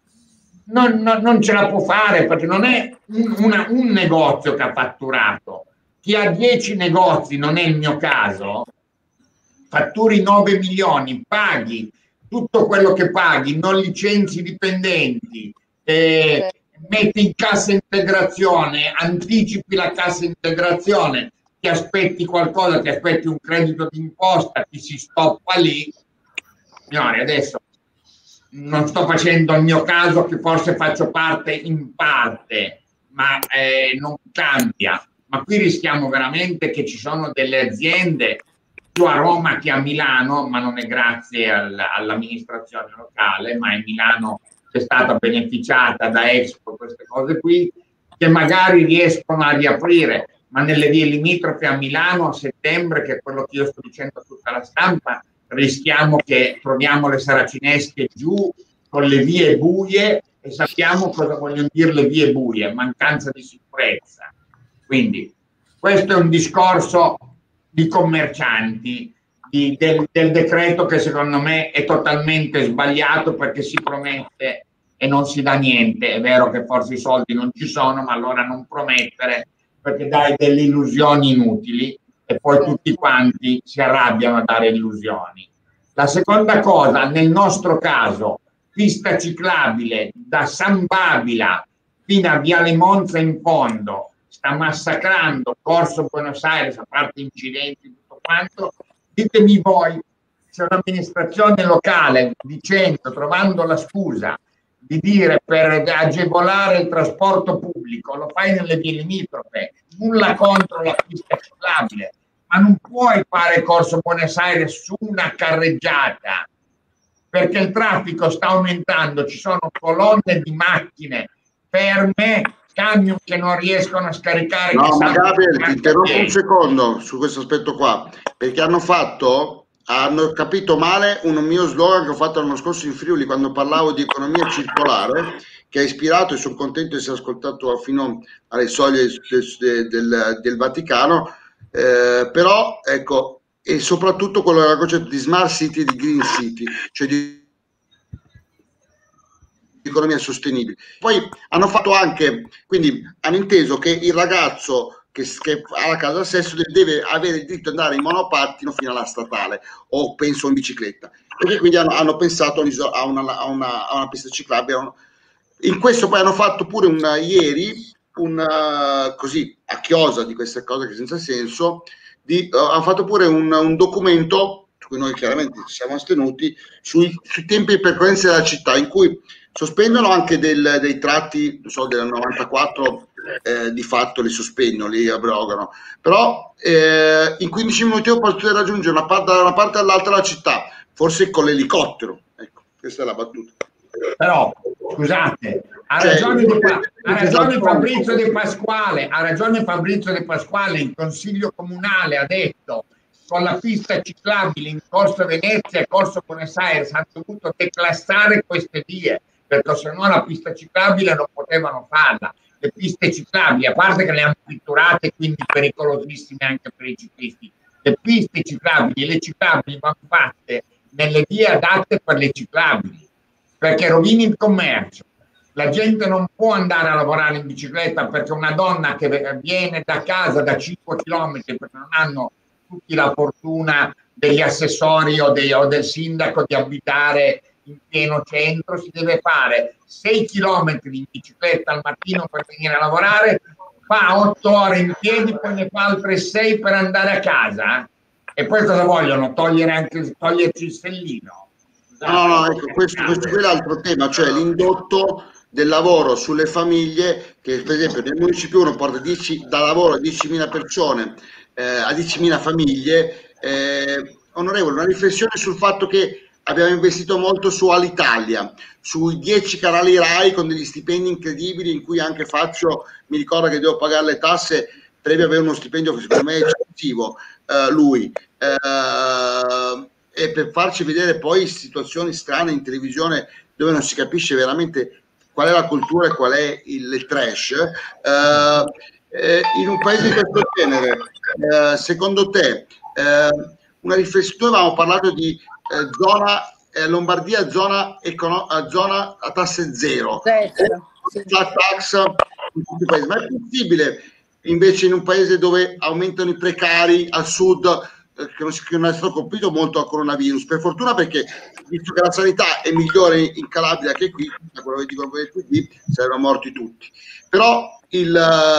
non, non, non ce la può fare, perché non è un, una, un negozio che ha fatturato. Chi ha dieci negozi, non è il mio caso, fatturi nove milioni, paghi tutto quello che paghi, non licenzi dipendenti, eh, metti in cassa integrazione, anticipi la cassa integrazione, ti aspetti qualcosa, ti aspetti un credito d'imposta, ti si stoppa lì. Signori, adesso non sto facendo il mio caso, che forse faccio parte in parte, ma eh, non cambia. Ma qui rischiamo veramente che ci sono delle aziende più a Roma che a Milano, ma non è grazie al, all'amministrazione locale, ma è Milano che è stata beneficiata da Expo, queste cose qui, che magari riescono a riaprire, ma nelle vie limitrofe a Milano a settembre, che è quello che io sto dicendo a tutta la stampa, rischiamo che troviamo le saracinesche giù con le vie buie, e sappiamo cosa vogliono dire le vie buie: mancanza di sicurezza. Quindi questo è un discorso di commercianti, di, del, del decreto, che secondo me è totalmente sbagliato, perché si promette e non si dà niente. È vero che forse i soldi non ci sono, ma allora non promettere, perché dai delle illusioni inutili e poi tutti quanti si arrabbiano a dare illusioni. La seconda cosa, nel nostro caso, pista ciclabile da San Babila fino a Viale Monza in fondo, sta massacrando Corso Buenos Aires, a parte incidenti, tutto quanto. Ditemi voi se un'amministrazione locale, dicendo, trovando la scusa di dire per agevolare il trasporto pubblico, lo fai nelle vie limitrofe, nulla contro la pista ciclabile, ma non puoi fare Corso Buenos Aires su una carreggiata, perché il traffico sta aumentando, ci sono colonne di macchine ferme, camion che non riescono a scaricare. No, ma Gabriele, ti interrompo un secondo su questo aspetto qua, perché hanno fatto, hanno capito male un mio slogan che ho fatto l'anno scorso in Friuli, quando parlavo di economia circolare, che ha ispirato, e sono contento di essere ascoltato fino alle soglie del, del, del Vaticano, eh, però ecco, e soprattutto quello del concetto di smart city e di green city, cioè di economia sostenibile. Poi hanno fatto anche, quindi hanno inteso che il ragazzo che, che ha la casa a sesso deve avere il diritto di andare in monopattino fino alla statale, o penso in bicicletta, perché quindi hanno, hanno pensato a una, a, una, a una pista ciclabile. In questo poi hanno fatto pure un, ieri un, così a chiosa di queste cose che senza senso, di, uh, hanno fatto pure un, un documento, su cui noi chiaramente ci siamo astenuti, sui, sui tempi di percorrenza della città, in cui sospendono anche del, dei tratti, non so, del novantaquattro, eh, di fatto li sospendono, li abrogano, però eh, in quindici minuti io posso raggiungere una parte, da una parte all'altra della città, forse con l'elicottero. Ecco, questa è la battuta. Però, scusate, ha ragione, cioè, di, ha ragione Fabrizio De Pasquale, ha ragione Fabrizio De Pasquale, il Consiglio Comunale ha detto con la pista ciclabile in Corso Venezia e Corso Buenos Aires hanno dovuto declassare queste vie, perché se no la pista ciclabile non potevano farla. Le piste ciclabili, a parte che le hanno pitturate, quindi pericolosissime anche per i ciclisti, le piste ciclabili e le ciclabili vanno fatte nelle vie adatte per le ciclabili, perché rovini il commercio. La gente non può andare a lavorare in bicicletta, perché una donna che viene da casa da cinque chilometri, perché non hanno tutti la fortuna degli assessori o, dei, o del sindaco di abitare in pieno centro, si deve fare sei chilometri in bicicletta al mattino per venire a lavorare, fa otto ore in piedi, poi ne fa altre sei per andare a casa. E poi cosa vogliono? Togliere anche, toglierci il sellino? No, no, ecco, questo, questo è l'altro tema, cioè l'indotto del lavoro sulle famiglie, che per esempio nel municipio uno porta dieci, da lavoro a diecimila persone, eh, a diecimila famiglie. Eh, onorevole, una riflessione sul fatto che abbiamo investito molto su Alitalia, sui dieci canali Rai con degli stipendi incredibili, in cui anche Faccio mi ricorda che devo pagare le tasse previo avere uno stipendio che secondo me è eccessivo, eh, lui, eh, e per farci vedere poi situazioni strane in televisione dove non si capisce veramente qual è la cultura e qual è il, il trash. Eh, eh, in un paese di questo genere, eh, secondo te, eh, una riflessione. Noi avevamo parlato di eh, zona eh, Lombardia, zona, econo- zona a tasse zero, Sì. flat tax in tutti i paesi, ma è possibile invece in un paese dove aumentano i precari al sud, eh, che, non, che non è stato colpito molto dal coronavirus, per fortuna, perché visto che la sanità è migliore in Calabria che qui, da quello che dicono qui, sarebbero morti tutti. Però il,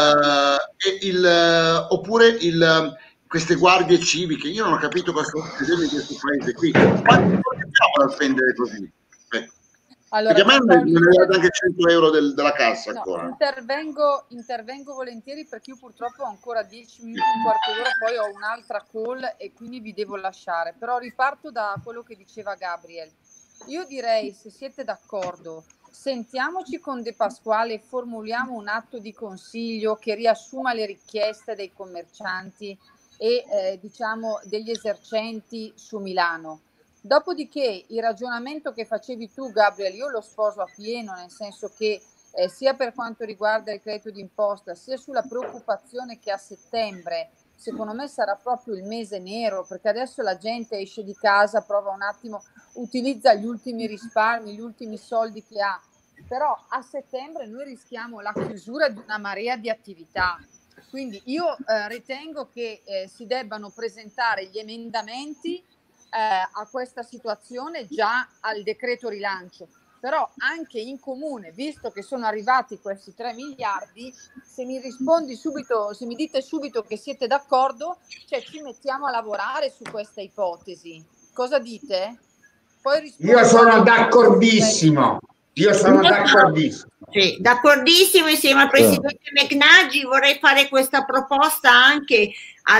uh, il uh, oppure il, uh, queste guardie civiche, io non ho capito cosa sta succedendo in questo paese qui, quanto possiamo da spendere così? Ecco. Allora, perché a me non è arrivato anche cento euro del, della cassa no, ancora. Intervengo, intervengo volentieri, perché io purtroppo ho ancora dieci minuti, un quarto d'ora, poi ho un'altra call e quindi vi devo lasciare. Però riparto da quello che diceva Gabriel. Io direi, se siete d'accordo, sentiamoci con De Pasquale e formuliamo un atto di consiglio che riassuma le richieste dei commercianti e eh, diciamo degli esercenti su Milano. Dopodiché il ragionamento che facevi tu, Gabriel, io lo sposo a pieno, nel senso che eh, sia per quanto riguarda il credito d'imposta, sia sulla preoccupazione che a settembre, secondo me, sarà proprio il mese nero, perché adesso la gente esce di casa, prova un attimo, utilizza gli ultimi risparmi, gli ultimi soldi che ha, però a settembre noi rischiamo la chiusura di una marea di attività. Quindi io eh, ritengo che eh, si debbano presentare gli emendamenti Eh, a questa situazione già al decreto rilancio, però anche in comune, visto che sono arrivati questi tre miliardi, se mi rispondi subito, se mi dite subito che siete d'accordo, cioè ci mettiamo a lavorare su questa ipotesi. Cosa dite? Poi io sono d'accordissimo, io sono d'accordissimo. Sì, d'accordissimo insieme al presidente Mecnagi. Vorrei fare questa proposta anche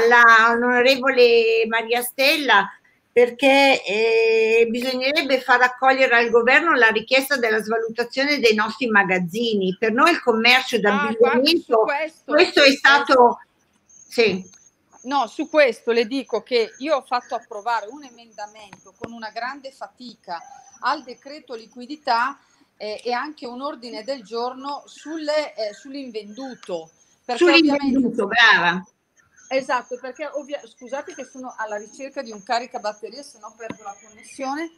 all'onorevole Maria Stella, perché eh, bisognerebbe far accogliere al governo la richiesta della svalutazione dei nostri magazzini. Per noi il commercio d'abbigliamento, ah, questo, questo è stato... Sì. No, su questo le dico che io ho fatto approvare un emendamento con una grande fatica al decreto liquidità eh, e anche un ordine del giorno sulle, eh, sull'invenduto. Sull'invenduto, brava. Esatto, perché ovvia- scusate che sono alla ricerca di un caricabatterie, se no perdo la connessione.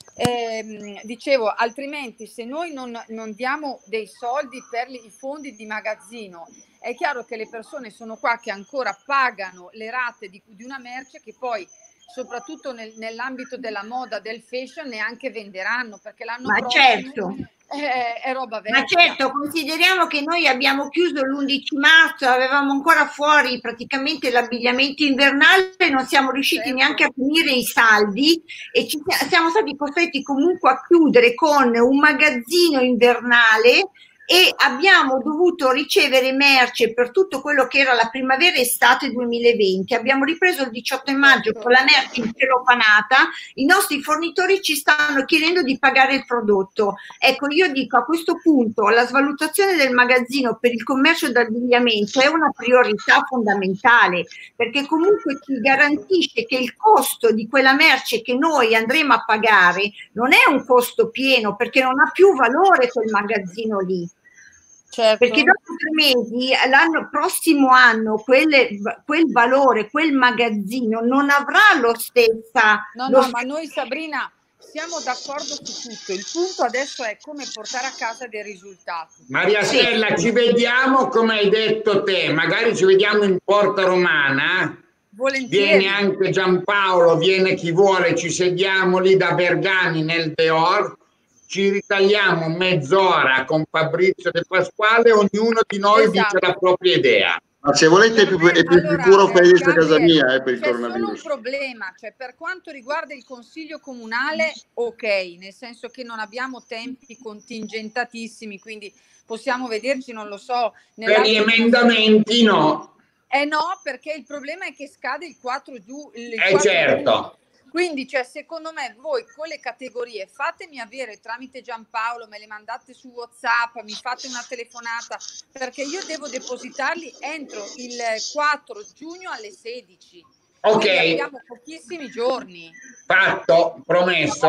Eh, dicevo, altrimenti se noi non, non diamo dei soldi per i fondi di magazzino, è chiaro che le persone sono qua che ancora pagano le rate di, di una merce che poi, soprattutto nel, nell'ambito della moda, del fashion, neanche venderanno, perché l'anno Ma prossimo certo. è, è roba vecchia. Ma certo, consideriamo che noi abbiamo chiuso l'undici marzo, avevamo ancora fuori praticamente l'abbigliamento invernale, non siamo riusciti Certo. neanche a finire i saldi e ci siamo stati costretti comunque a chiudere con un magazzino invernale e abbiamo dovuto ricevere merce per tutto quello che era la primavera-estate duemilaventi. Abbiamo ripreso il diciotto maggio con la merce incelofanata, i nostri fornitori ci stanno chiedendo di pagare il prodotto. Ecco, io dico a questo punto la svalutazione del magazzino per il commercio d'abbigliamento è una priorità fondamentale, perché comunque ci garantisce che il costo di quella merce che noi andremo a pagare non è un costo pieno, perché non ha più valore quel magazzino lì. Certo. Perché dopo tre mesi, l'anno prossimo anno, quelle, quel valore, quel magazzino non avrà lo stessa... No, lo no, ma noi, Sabrina, siamo d'accordo su tutto. Il punto adesso è come portare a casa dei risultati. Maria Stella, ci vediamo come hai detto te, magari ci vediamo in Porta Romana. Volentieri. Viene anche Giampaolo, viene chi vuole, ci sediamo lì da Bergani nel Deor. Ci ritagliamo mezz'ora con Fabrizio De Pasquale, ognuno di noi Esatto. dice la propria idea. Ma se volete è più, è più Allora, sicuro eh, fare a casa Gabriele, mia eh, per il c'è solo coronavirus. un problema, cioè per quanto riguarda il consiglio comunale, ok, nel senso che non abbiamo tempi contingentatissimi, quindi possiamo vederci, non lo so. Per gli emendamenti no. Eh no, perché il problema è che scade il quattro giugno. Eh certo. Quindi, cioè, secondo me, voi con le categorie fatemi avere tramite Giampaolo, me le mandate su WhatsApp, mi fate una telefonata, perché io devo depositarli entro il quattro giugno alle sedici. Ok. Quindi abbiamo pochissimi giorni. Fatto, promesso.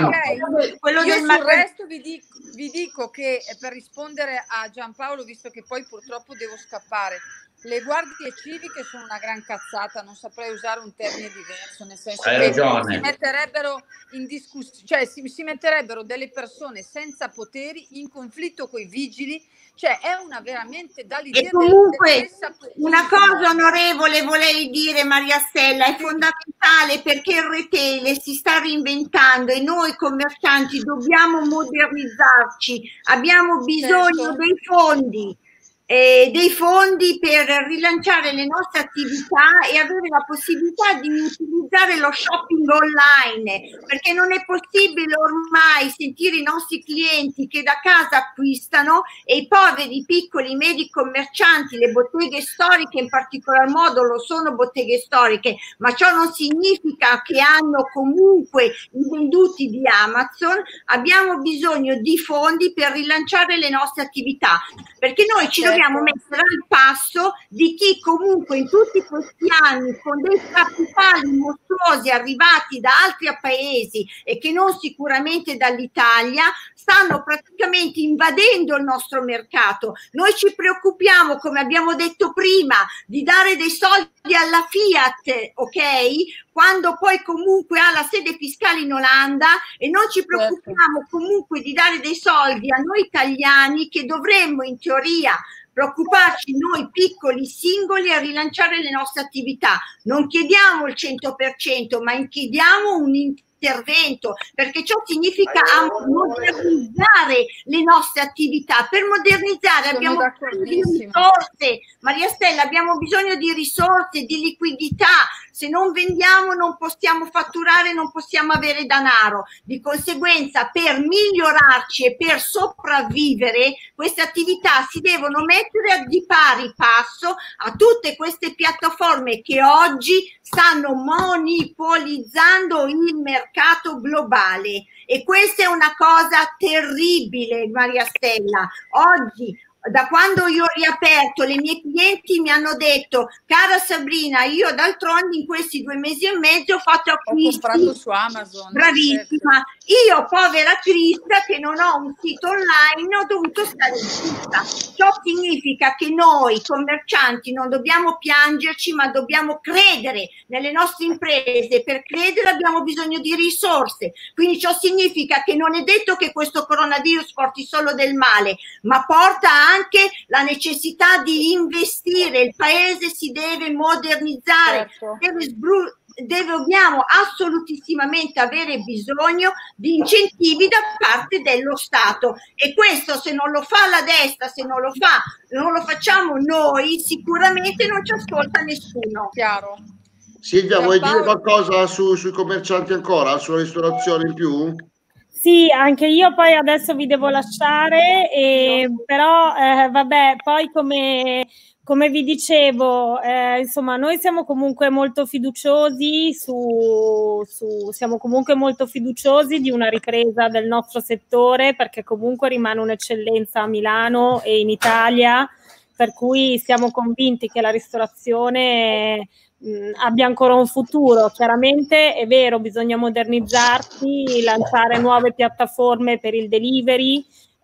Okay. Quello Io del sul mag- resto vi dico, vi dico che per rispondere a Giampaolo, visto che poi purtroppo devo scappare, le guardie civiche sono una gran cazzata, non saprei usare un termine diverso, nel senso Hai che ragione. si metterebbero in discussione, cioè si, si metterebbero delle persone senza poteri in conflitto con i vigili, cioè è una veramente dall'idea E comunque del, del una cosa onorevole vorrei dire, Maria Stella, è fondamentale perché il retail si sta reinventando e noi commercianti dobbiamo modernizzarci, abbiamo bisogno Certo. dei fondi. Eh, dei fondi per rilanciare le nostre attività e avere la possibilità di utilizzare lo shopping online, perché non è possibile ormai sentire i nostri clienti che da casa acquistano e i poveri piccoli medi commercianti, le botteghe storiche in particolar modo lo sono botteghe storiche, ma ciò non significa che hanno comunque i venduti di Amazon. Abbiamo bisogno di fondi per rilanciare le nostre attività, perché noi ci dobbiamo dobbiamo mettere al passo di chi comunque in tutti questi anni con dei capitali mostruosi arrivati da altri paesi e che non sicuramente dall'Italia stanno praticamente invadendo il nostro mercato. Noi ci preoccupiamo, come abbiamo detto prima, di dare dei soldi alla Fiat, ok? Quando poi comunque ha la sede fiscale in Olanda, e non ci preoccupiamo comunque di dare dei soldi a noi italiani che dovremmo in teoria preoccuparci noi piccoli singoli a rilanciare le nostre attività. Non chiediamo il cento per cento, ma chiediamo un intervento, perché ciò significa modernizzare le nostre attività. Per modernizzare Sono abbiamo bisogno di risorse, Maria Stella, abbiamo bisogno di risorse, di liquidità. Se non vendiamo non possiamo fatturare, non possiamo avere denaro. Di conseguenza, per migliorarci e per sopravvivere, queste attività si devono mettere di pari passo a tutte queste piattaforme che oggi stanno monopolizzando il mercato globale. E questa è una cosa terribile, Maria Stella. Oggi, da quando io ho riaperto, le mie clienti mi hanno detto: cara Sabrina, io d'altronde in questi due mesi e mezzo ho fatto acquisti, ho comprato su Amazon, bravissima, certo. Io povera Crista che non ho un sito online ho dovuto stare zitta. Ciò significa che noi commercianti non dobbiamo piangerci, ma dobbiamo credere nelle nostre imprese. Per credere abbiamo bisogno di risorse, quindi ciò significa che non è detto che questo coronavirus porti solo del male, ma porta anche la necessità di investire. Il paese si deve modernizzare, certo. deve sbru- dobbiamo assolutissimamente avere bisogno di incentivi da parte dello Stato, e questo se non lo fa la destra, se non lo fa, non lo facciamo noi, sicuramente non ci ascolta nessuno. Chiaro. Silvia, vuoi dire qualcosa su, sui commercianti ancora, sulla ristorazione in più? Sì, anche io poi adesso vi devo lasciare, e, però eh, vabbè, poi come, come vi dicevo, eh, insomma, noi siamo comunque molto fiduciosi su, su, siamo comunque molto fiduciosi di una ripresa del nostro settore, perché comunque rimane un'eccellenza a Milano e in Italia, per cui siamo convinti che la ristorazione mh, abbia ancora un futuro. Chiaramente è vero, bisogna modernizzarsi, lanciare nuove piattaforme per il delivery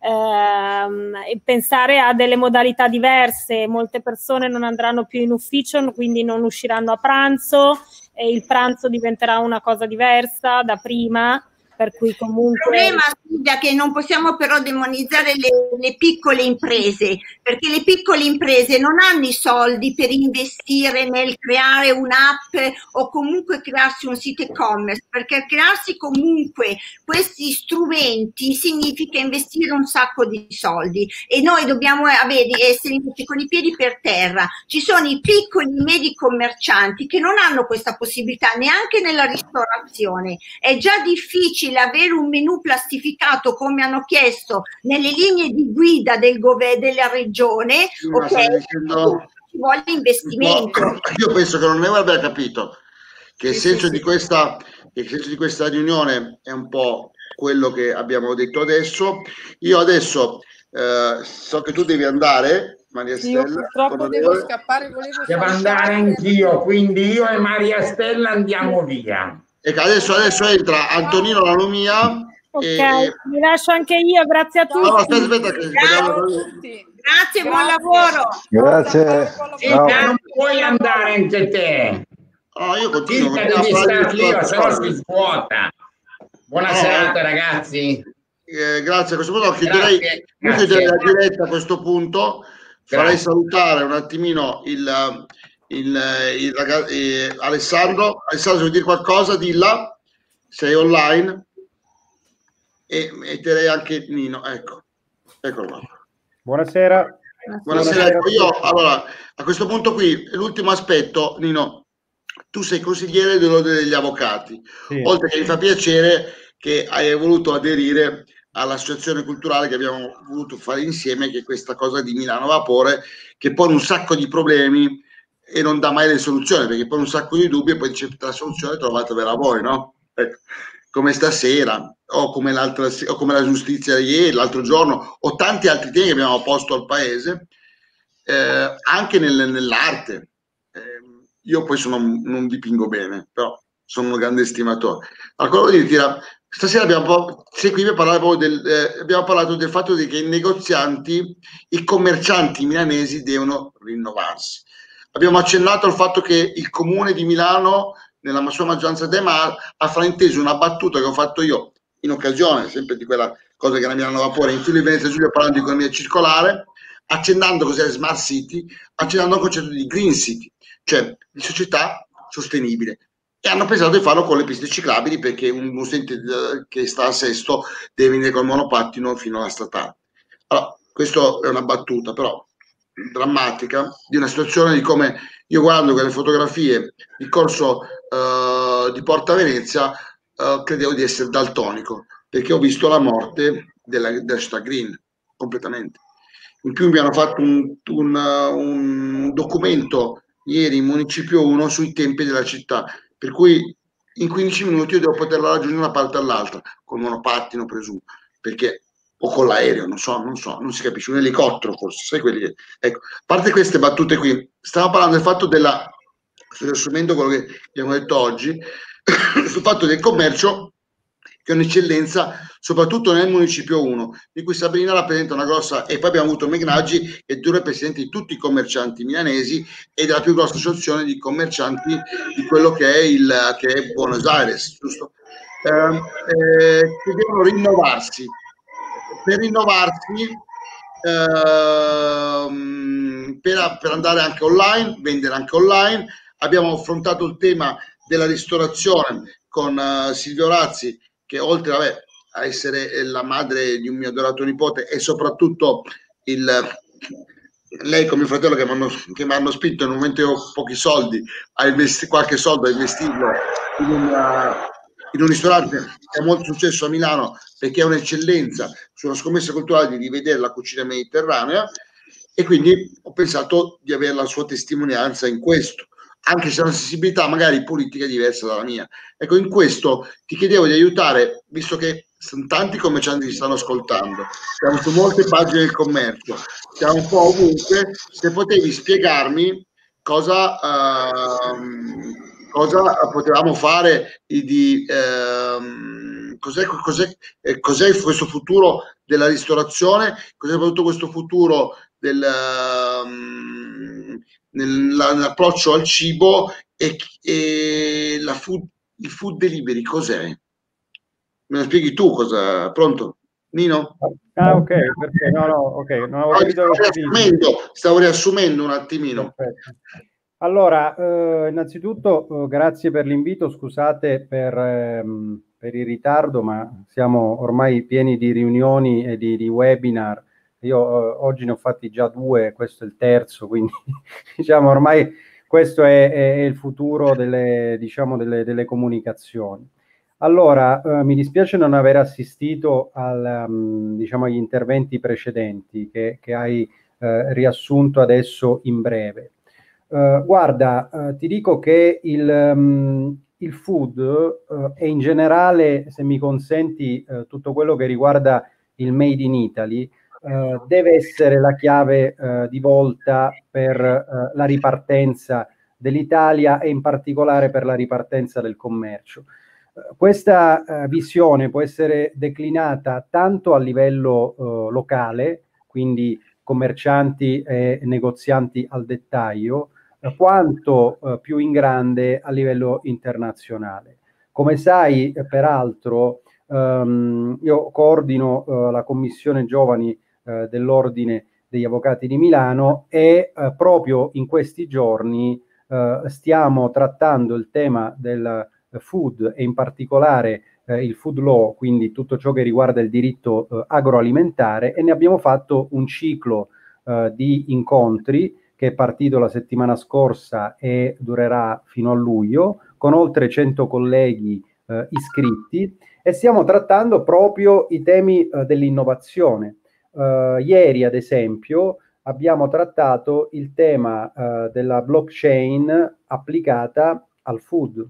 ehm, e pensare a delle modalità diverse. Molte persone non andranno più in ufficio, quindi non usciranno a pranzo, e il pranzo diventerà una cosa diversa da prima. Per cui comunque... Il problema, Silvia, è che non possiamo però demonizzare le, le piccole imprese, perché le piccole imprese non hanno i soldi per investire nel creare un'app o comunque crearsi un sito e-commerce, perché crearsi comunque questi strumenti significa investire un sacco di soldi, e noi dobbiamo avere, essere invece con i piedi per terra. Ci sono i piccoli e medi commercianti che non hanno questa possibilità neanche nella ristorazione. È già difficile avere un menù plastificato come hanno chiesto nelle linee di guida del governo della regione, sì, ok? Dicendo... Ci vuole investimento. No, io penso che non ne abbia capito che il sì, senso sì, di questa che il senso di questa riunione è un po' quello che abbiamo detto adesso. Io adesso eh, so che tu devi andare, Maria sì, Stella. Io purtroppo devo scappare, volevo devo andare anch'io, quindi io e Maria Stella andiamo via. Ecco, adesso, adesso entra Antonino Lanomia Ok, E... mi lascio anche io, grazie a tutti. No, aspetta, aspetta, che Ciao a tutti. Grazie, buon lavoro. Grazie. Sì, ma non puoi andare anche te. No, io continuo. Silvia, devi star lì, se no si svuota. Buona no, serata, ragazzi. Eh, grazie. A questo punto chiuderei, Grazie, io chiuderei grazie. la diretta a questo punto. Farei Grazie. salutare un attimino il, il, il ragazzo, eh, Alessandro. Alessandro, se vuoi dire qualcosa, dilla. Sei online. E metterei anche Nino. Ecco, eccolo qua. Buonasera. Buonasera. Buonasera. Ecco, io, allora, a questo punto qui, l'ultimo aspetto, Nino, tu sei consigliere dell'ordine degli avvocati, Sì. oltre che mi fa piacere che hai voluto aderire all'associazione culturale che abbiamo voluto fare insieme, che è questa cosa di Milano Vapore, che pone un sacco di problemi e non dà mai le soluzioni, perché pone un sacco di dubbi e poi dice la soluzione trovatevela voi, no? Ecco. Come stasera, o come, l'altra, o come la giustizia di ieri, l'altro giorno, o tanti altri temi che abbiamo posto al paese, eh, anche nel, nell'arte. Eh, io poi sono, non dipingo bene, però sono un grande estimatore. Allora, quello di dire, stasera abbiamo, se qui parlavo del, eh, abbiamo parlato del fatto di che i negozianti, i commercianti milanesi devono rinnovarsi. Abbiamo accennato al fatto che il comune di Milano, nella sua maggioranza tema, ha frainteso una battuta che ho fatto io in occasione sempre di quella cosa che era Milano Vapore in Friuli Venezia Giulia, parlando di economia circolare, accennando cos'è Smart City, accennando al concetto di Green City, cioè di società sostenibile, e hanno pensato di farlo con le piste ciclabili, perché un utente che sta a Sesto deve venire col monopattino fino alla statale. Allora, questa è una battuta però drammatica di una situazione di come io guardando quelle fotografie di corso uh, di Porta Venezia uh, credevo di essere daltonico, perché ho visto la morte della, della città green completamente. In più mi hanno fatto un, un, uh, un documento ieri in Municipio uno sui tempi della città, per cui in quindici minuti io devo poterla raggiungere da una parte all'altra col monopattino, presumo, perché o con l'aereo, non so, non so, non si capisce, un elicottero forse, sai quelli che... Ecco, a parte queste battute qui, stiamo parlando del fatto della, sto riassumendo quello che abbiamo detto oggi, sul fatto del commercio, che è un'eccellenza soprattutto nel Municipio uno, di cui Sabrina rappresenta una grossa, e poi abbiamo avuto Megnaggi, che è duro presidente di tutti i commercianti milanesi e della più grossa associazione di commercianti di quello che è, il, che è Buenos Aires, giusto? Eh, eh, che devono rinnovarsi. Per rinnovarsi, ehm, per, per andare anche online, vendere anche online. Abbiamo affrontato il tema della ristorazione con uh, Silvio Razzi, che oltre vabbè, a essere la madre di un mio adorato nipote e soprattutto il, lei con mio fratello che mi hanno spinto nel momento che ho pochi soldi a investi, qualche soldo a investirlo in una, in un ristorante che ha molto successo a Milano, perché è un'eccellenza sulla scommessa culturale di rivedere la cucina mediterranea, e quindi ho pensato di avere la sua testimonianza in questo, anche se ha una sensibilità magari politica diversa dalla mia. Ecco, in questo ti chiedevo di aiutare, visto che sono tanti commercianti che stanno ascoltando, siamo su molte pagine del commercio, siamo un po' ovunque, se potevi spiegarmi cosa, uh, cosa potevamo fare di... Uh, cos'è, cos'è, eh, cos'è questo futuro della ristorazione, cos'è soprattutto questo futuro del... Um, nell'approccio al cibo e, e la food, il food delivery cos'è? Me lo spieghi tu cosa? Pronto? Nino? Ah, ok, perché no, no, ok, non avevo no, capito. Stavo riassumendo, stavo riassumendo un attimino. Perfetto. Allora, eh, innanzitutto eh, grazie per l'invito, scusate per, ehm, per il ritardo, ma siamo ormai pieni di riunioni e di, di webinar. Io eh, oggi ne ho fatti già due, questo è il terzo, quindi diciamo ormai questo è, è, è il futuro delle, diciamo, delle, delle comunicazioni. Allora, eh, mi dispiace non aver assistito al, um, diciamo, agli interventi precedenti che, che hai eh, riassunto adesso in breve. Uh, guarda, uh, ti dico che il, um, il food uh, e in generale, se mi consenti, uh, tutto quello che riguarda il Made in Italy uh, deve essere la chiave uh, di volta per uh, la ripartenza dell'Italia e in particolare per la ripartenza del commercio. Questa eh, visione può essere declinata tanto a livello eh, locale, quindi commercianti e negozianti al dettaglio, eh, quanto eh, più in grande a livello internazionale. Come sai, eh, peraltro, ehm, io coordino eh, la Commissione Giovani eh, dell'Ordine degli Avvocati di Milano e eh, proprio in questi giorni eh, stiamo trattando il tema del food e in particolare eh, il food law, quindi tutto ciò che riguarda il diritto eh, agroalimentare, e ne abbiamo fatto un ciclo eh, di incontri che è partito la settimana scorsa e durerà fino a luglio, con oltre cento colleghi eh, iscritti, e stiamo trattando proprio i temi eh, dell'innovazione. Uh, ieri, ad esempio, abbiamo trattato il tema uh, della blockchain applicata al food.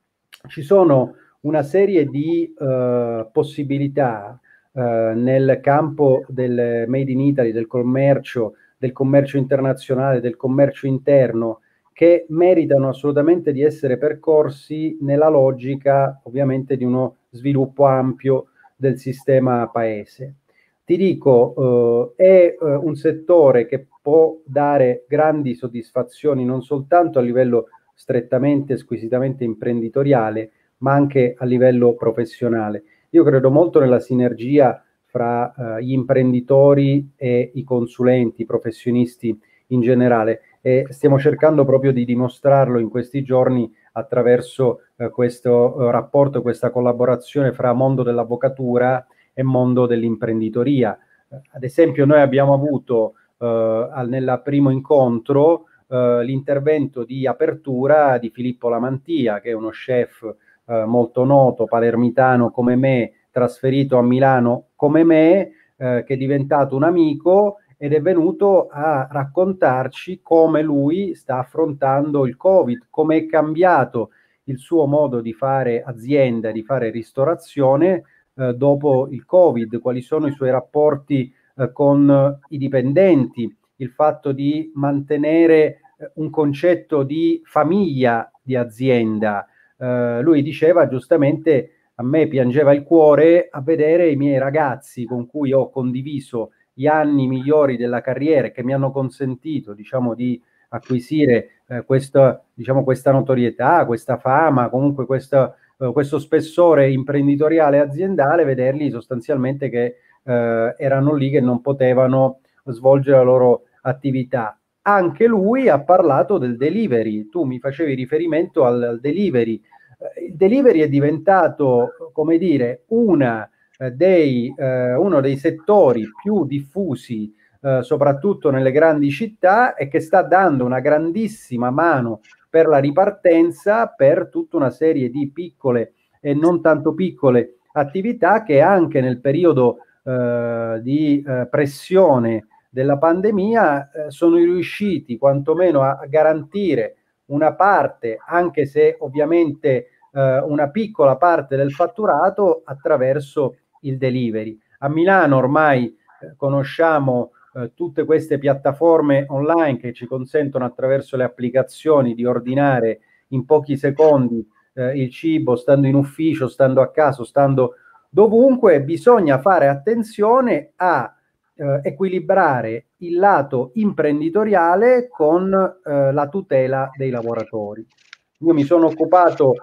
Ci sono una serie di uh, possibilità uh, nel campo del Made in Italy, del commercio, del commercio internazionale, del commercio interno, che meritano assolutamente di essere percorsi nella logica, ovviamente, di uno sviluppo ampio del sistema paese. Ti dico, eh, è eh, un settore che può dare grandi soddisfazioni non soltanto a livello strettamente, squisitamente imprenditoriale, ma anche a livello professionale. Io credo molto nella sinergia fra eh, gli imprenditori e i consulenti, i professionisti in generale, e stiamo cercando proprio di dimostrarlo in questi giorni attraverso eh, questo eh, rapporto, questa collaborazione fra mondo dell'avvocatura e mondo dell'imprenditoria. Eh, ad esempio, noi abbiamo avuto eh, al, nel primo incontro eh, l'intervento di apertura di Filippo Lamantia, che è uno chef eh, molto noto, palermitano come me, trasferito a Milano come me, eh, che è diventato un amico ed è venuto a raccontarci come lui sta affrontando il Covid, come è cambiato il suo modo di fare azienda, di fare ristorazione eh, dopo il Covid, quali sono i suoi rapporti eh, con i dipendenti, il fatto di mantenere eh, un concetto di famiglia di azienda. Eh, lui diceva giustamente: a me piangeva il cuore a vedere i miei ragazzi con cui ho condiviso gli anni migliori della carriera, che mi hanno consentito, diciamo, di acquisire eh, questa, diciamo, questa notorietà, questa fama, comunque questa, eh, questo spessore imprenditoriale e aziendale, vederli sostanzialmente che eh, erano lì, che non potevano svolgere la loro attività. Anche lui ha parlato del delivery. Tu mi facevi riferimento al, al delivery. Il delivery è diventato, come dire, una eh, dei, eh, uno dei settori più diffusi, eh, soprattutto nelle grandi città, e che sta dando una grandissima mano per la ripartenza per tutta una serie di piccole e non tanto piccole attività che anche nel periodo eh, di eh, pressione della pandemia eh, sono riusciti quantomeno a, a garantire una parte, anche se ovviamente eh, una piccola parte del fatturato, attraverso il delivery. A Milano ormai eh, conosciamo eh, tutte queste piattaforme online che ci consentono, attraverso le applicazioni, di ordinare in pochi secondi eh, il cibo, stando in ufficio, stando a casa, stando dovunque. Bisogna fare attenzione a Eh, equilibrare il lato imprenditoriale con eh, la tutela dei lavoratori. Io mi sono occupato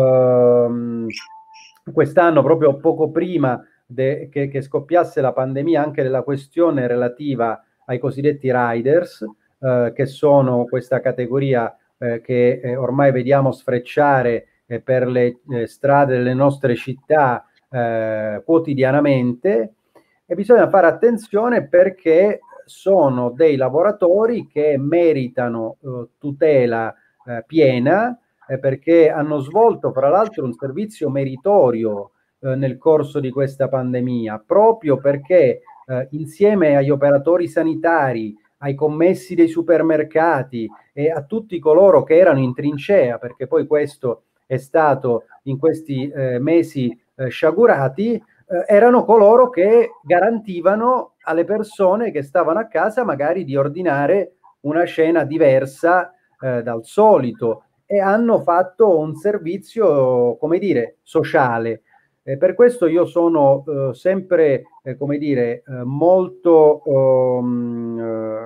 ehm, quest'anno, proprio poco prima de, che, che scoppiasse la pandemia, anche della questione relativa ai cosiddetti riders, eh, che sono questa categoria eh, che eh, ormai vediamo sfrecciare eh, per le eh, strade delle nostre città eh, quotidianamente. E bisogna fare attenzione, perché sono dei lavoratori che meritano eh, tutela eh, piena, eh, perché hanno svolto, fra l'altro, un servizio meritorio eh, nel corso di questa pandemia, proprio perché eh, insieme agli operatori sanitari, ai commessi dei supermercati e a tutti coloro che erano in trincea, perché poi questo è stato in questi eh, mesi eh, sciagurati, Eh, erano coloro che garantivano alle persone che stavano a casa magari di ordinare una cena diversa eh, dal solito, e hanno fatto un servizio, come dire, sociale. Eh, per questo io sono eh, sempre, eh, come dire, eh, molto um,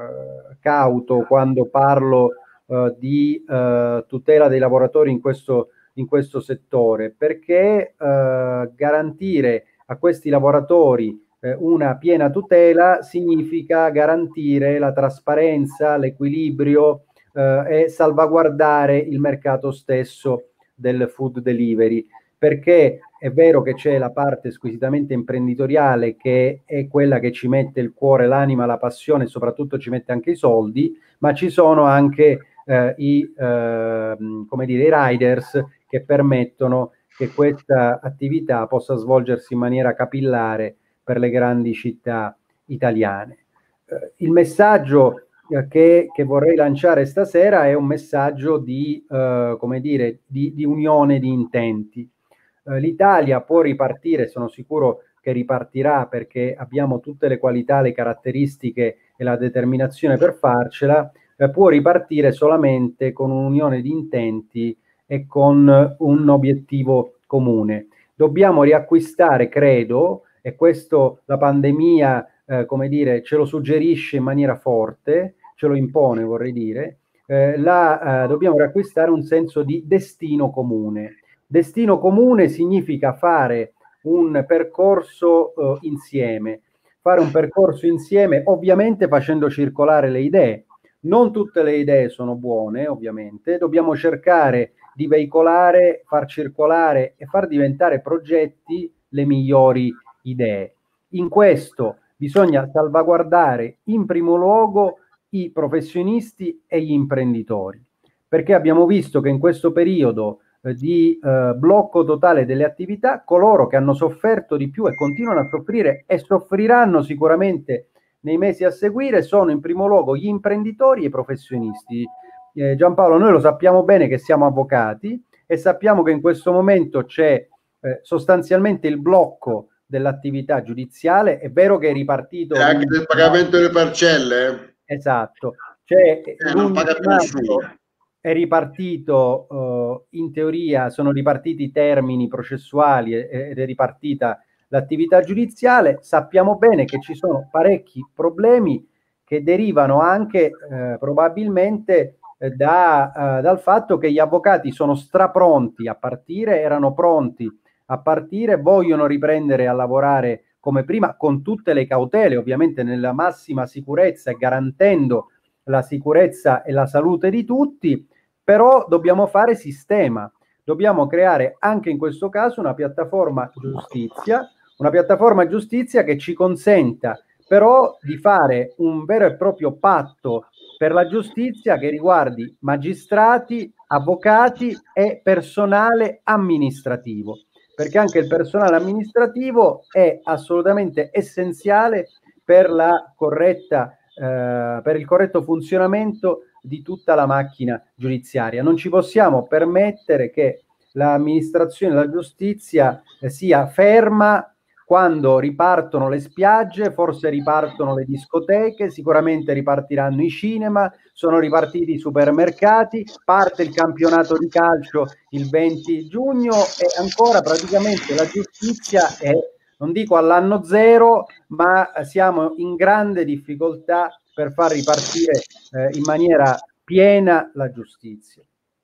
eh, cauto quando parlo eh, di eh, tutela dei lavoratori in questo, in questo settore, perché eh, garantire a questi lavoratori eh, una piena tutela significa garantire la trasparenza, l'equilibrio eh, e salvaguardare il mercato stesso del food delivery, perché è vero che c'è la parte squisitamente imprenditoriale che è quella che ci mette il cuore, l'anima, la passione e soprattutto ci mette anche i soldi, ma ci sono anche eh, i, eh, come dire, i riders che permettono che questa attività possa svolgersi in maniera capillare per le grandi città italiane. Eh, il messaggio eh, che, che vorrei lanciare stasera è un messaggio di, eh, come dire, di, di unione di intenti. L'Italia può ripartire, sono sicuro che ripartirà perché abbiamo tutte le qualità, le caratteristiche e la determinazione per farcela, eh, può ripartire solamente con un'unione di intenti e con un obiettivo comune. Dobbiamo riacquistare, credo, e questo la pandemia, eh, come dire, ce lo suggerisce in maniera forte, ce lo impone, vorrei dire, eh, la, eh, dobbiamo riacquistare un senso di destino comune. Destino comune significa fare un percorso eh, insieme, fare un percorso insieme ovviamente facendo circolare le idee. Non tutte le idee sono buone, ovviamente, dobbiamo cercare di veicolare, far circolare e far diventare progetti le migliori idee. In questo bisogna salvaguardare in primo luogo i professionisti e gli imprenditori, perché abbiamo visto che in questo periodo di eh, blocco totale delle attività, coloro che hanno sofferto di più e continuano a soffrire e soffriranno sicuramente nei mesi a seguire sono in primo luogo gli imprenditori e i professionisti. Eh, Giampaolo, noi lo sappiamo bene che siamo avvocati e sappiamo che in questo momento c'è eh, sostanzialmente il blocco dell'attività giudiziale. È vero che è ripartito e anche del pagamento delle parcelle. Esatto, c'è eh, non paga più nessuno. È ripartito, uh, in teoria sono ripartiti i termini processuali ed è ripartita l'attività giudiziale. Sappiamo bene che ci sono parecchi problemi che derivano anche eh, probabilmente eh, da, uh, dal fatto che gli avvocati sono strapronti a partire, erano pronti a partire, vogliono riprendere a lavorare come prima con tutte le cautele, ovviamente nella massima sicurezza e garantendo la sicurezza e la salute di tutti, però dobbiamo fare sistema, dobbiamo creare anche in questo caso una piattaforma giustizia, una piattaforma giustizia che ci consenta però di fare un vero e proprio patto per la giustizia che riguardi magistrati, avvocati e personale amministrativo, perché anche il personale amministrativo è assolutamente essenziale per la corretta Eh, per il corretto funzionamento di tutta la macchina giudiziaria. Non ci possiamo permettere che l'amministrazione della giustizia eh, sia ferma quando ripartono le spiagge, forse ripartono le discoteche, sicuramente ripartiranno i cinema, sono ripartiti i supermercati, parte il campionato di calcio il venti giugno e ancora praticamente la giustizia è, non dico all'anno zero, ma siamo in grande difficoltà per far ripartire eh, in maniera piena la giustizia.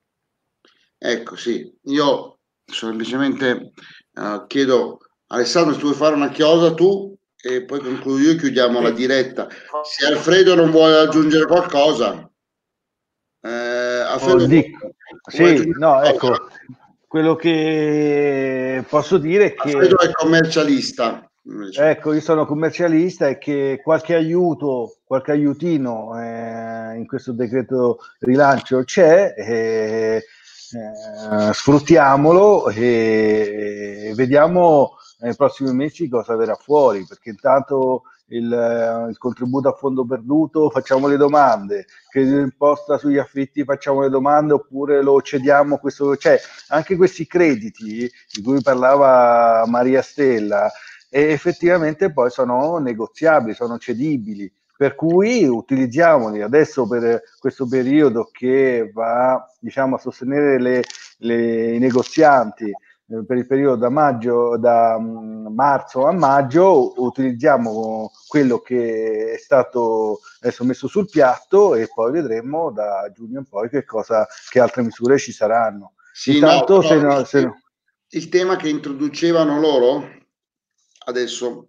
Ecco, sì, io semplicemente uh, chiedo, Alessandro, se tu vuoi fare una chiosa tu e poi concludo io e chiudiamo la diretta. Se Alfredo non vuole aggiungere qualcosa, eh, Alfredo, oh, dico, sì, no, ecco, quello che posso dire è che Alfredo è commercialista. Ecco, io sono commercialista e che qualche aiuto, qualche aiutino eh, in questo decreto rilancio c'è, eh, eh, sfruttiamolo e vediamo nei prossimi mesi cosa verrà fuori, perché intanto il, il contributo a fondo perduto facciamo le domande, credito d'imposta sugli affitti facciamo le domande oppure lo cediamo, questo, cioè anche questi crediti di cui parlava Maria Stella e effettivamente poi sono negoziabili, sono cedibili, per cui utilizziamoli adesso per questo periodo che va, diciamo, a sostenere le, le, i negozianti eh, per il periodo da maggio, da um, marzo a maggio, utilizziamo quello che è stato adesso messo sul piatto e poi vedremo da giugno in poi che cosa, che altre misure ci saranno. Sì, Intanto, no, se no, se no. Il tema che introducevano loro adesso,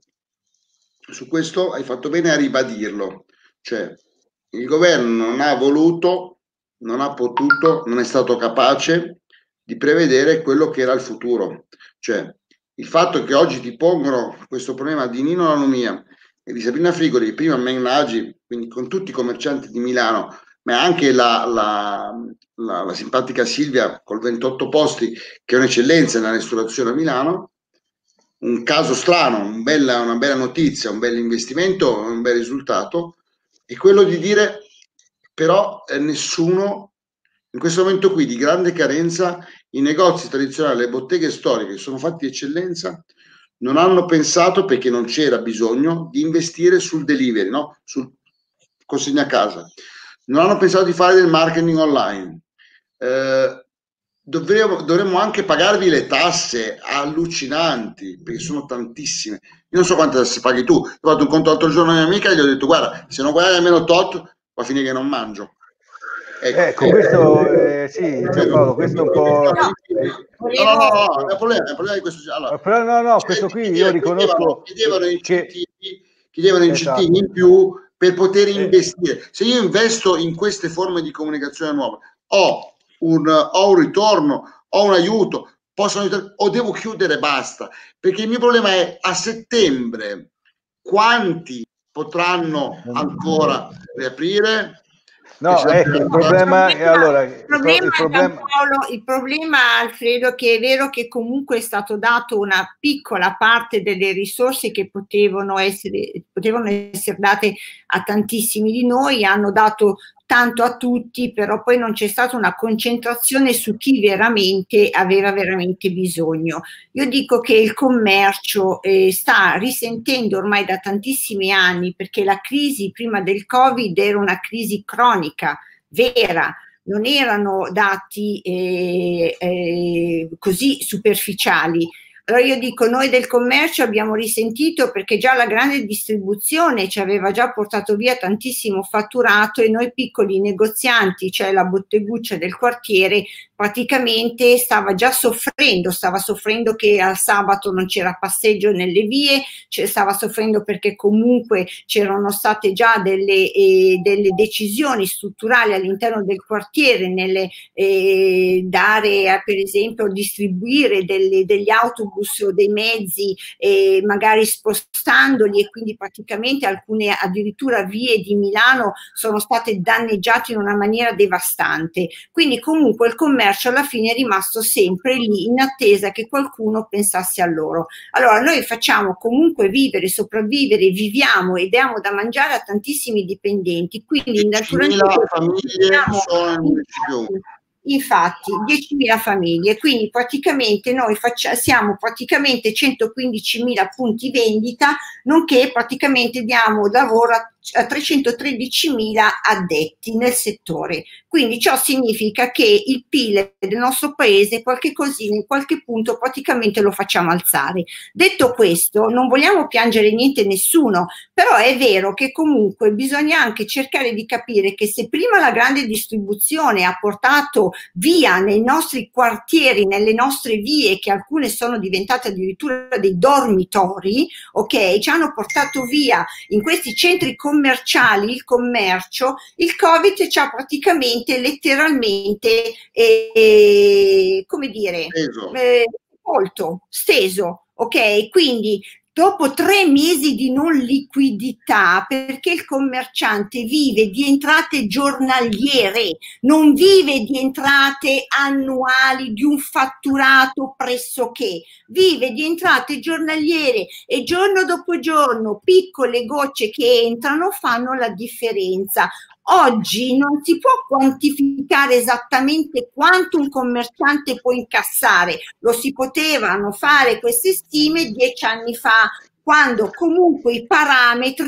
su questo hai fatto bene a ribadirlo, cioè il governo non ha voluto, non ha potuto, non è stato capace di prevedere quello che era il futuro, cioè il fatto che oggi ti pongono questo problema di Nino Lanumia e di Sabrina Frigoli, prima Menagi, quindi con tutti i commercianti di Milano, ma anche la, la, la, la simpatica Silvia col ventotto posti, che è un'eccellenza nella ristorazione a Milano. Un caso strano, un bella, una bella notizia, un bel investimento, un bel risultato, è quello di dire però eh, nessuno, in questo momento qui di grande carenza, i negozi tradizionali, le botteghe storiche che sono fatti di eccellenza, non hanno pensato, perché non c'era bisogno, di investire sul delivery, no? Sul consegna a casa. Non hanno pensato di fare del marketing online. Eh, dovremmo, dovremmo anche pagarvi le tasse allucinanti, perché sono tantissime. Io non so quante tasse paghi tu. Ho fatto un conto l'altro giorno a mia amica e gli ho detto: guarda, se non guadagni almeno tot, va a finire che non mangio. Ecco, ecco questo eh, sì, Giampaolo, questo è un po'. No, no, no, no, è un problema, è un problema di questo. Allora, però no, no, questo qui io riconosco. Chiedevano incentivi, chiedevano incentivi esatto. in più per poter investire. Se io investo in queste forme di comunicazione nuove, ho un, ho un ritorno, ho un aiuto, posso aiutare, o devo chiudere, basta. Perché il mio problema è a settembre quanti potranno ancora riaprire? No, ecco, il problema è allora il problema, il problema... Paolo, il problema, Alfredo, che è vero che comunque è stato dato una piccola parte delle risorse che potevano essere, potevano essere date a tantissimi di noi, hanno dato tanto a tutti, però poi non c'è stata una concentrazione su chi veramente aveva veramente bisogno. Io dico che il commercio eh, sta risentendo ormai da tantissimi anni, perché la crisi prima del Covid era una crisi cronica, vera, non erano dati eh, eh, così superficiali. Allora io dico, noi del commercio abbiamo risentito perché già la grande distribuzione ci aveva già portato via tantissimo fatturato e noi piccoli negozianti, cioè la botteguccia del quartiere, praticamente stava già soffrendo, stava soffrendo che al sabato non c'era passeggio nelle vie, cioè stava soffrendo perché comunque c'erano state già delle, eh, delle decisioni strutturali all'interno del quartiere, nelle eh, dare per esempio distribuire delle, degli autobus o dei mezzi eh, magari spostandoli, e quindi praticamente alcune addirittura vie di Milano sono state danneggiate in una maniera devastante. Quindi comunque il commercio alla fine è rimasto sempre lì in attesa che qualcuno pensasse a loro. Allora noi facciamo comunque vivere, sopravvivere, viviamo e diamo da mangiare a tantissimi dipendenti, quindi naturalmente famiglie sono in municipio. Infatti diecimila famiglie, quindi praticamente noi facciamo, siamo praticamente centoquindicimila punti vendita, nonché praticamente diamo lavoro a, a trecentotredicimila addetti nel settore. Quindi ciò significa che il P I L del nostro paese qualche cosina in qualche punto praticamente lo facciamo alzare. Detto questo, non vogliamo piangere niente nessuno, però è vero che comunque bisogna anche cercare di capire che se prima la grande distribuzione ha portato via nei nostri quartieri, nelle nostre vie, che alcune sono diventate addirittura dei dormitori, ok, ci hanno portato via in questi centri commerciali il commercio, il Covid ci ha praticamente letteralmente eh, come dire eh, molto steso, ok, quindi dopo tre mesi di non liquidità, perché il commerciante vive di entrate giornaliere, non vive di entrate annuali, di un fatturato pressoché, vive di entrate giornaliere e giorno dopo giorno piccole gocce che entrano fanno la differenza. Oggi non si può quantificare esattamente quanto un commerciante può incassare, lo si potevano fare queste stime dieci anni fa, quando comunque i parametri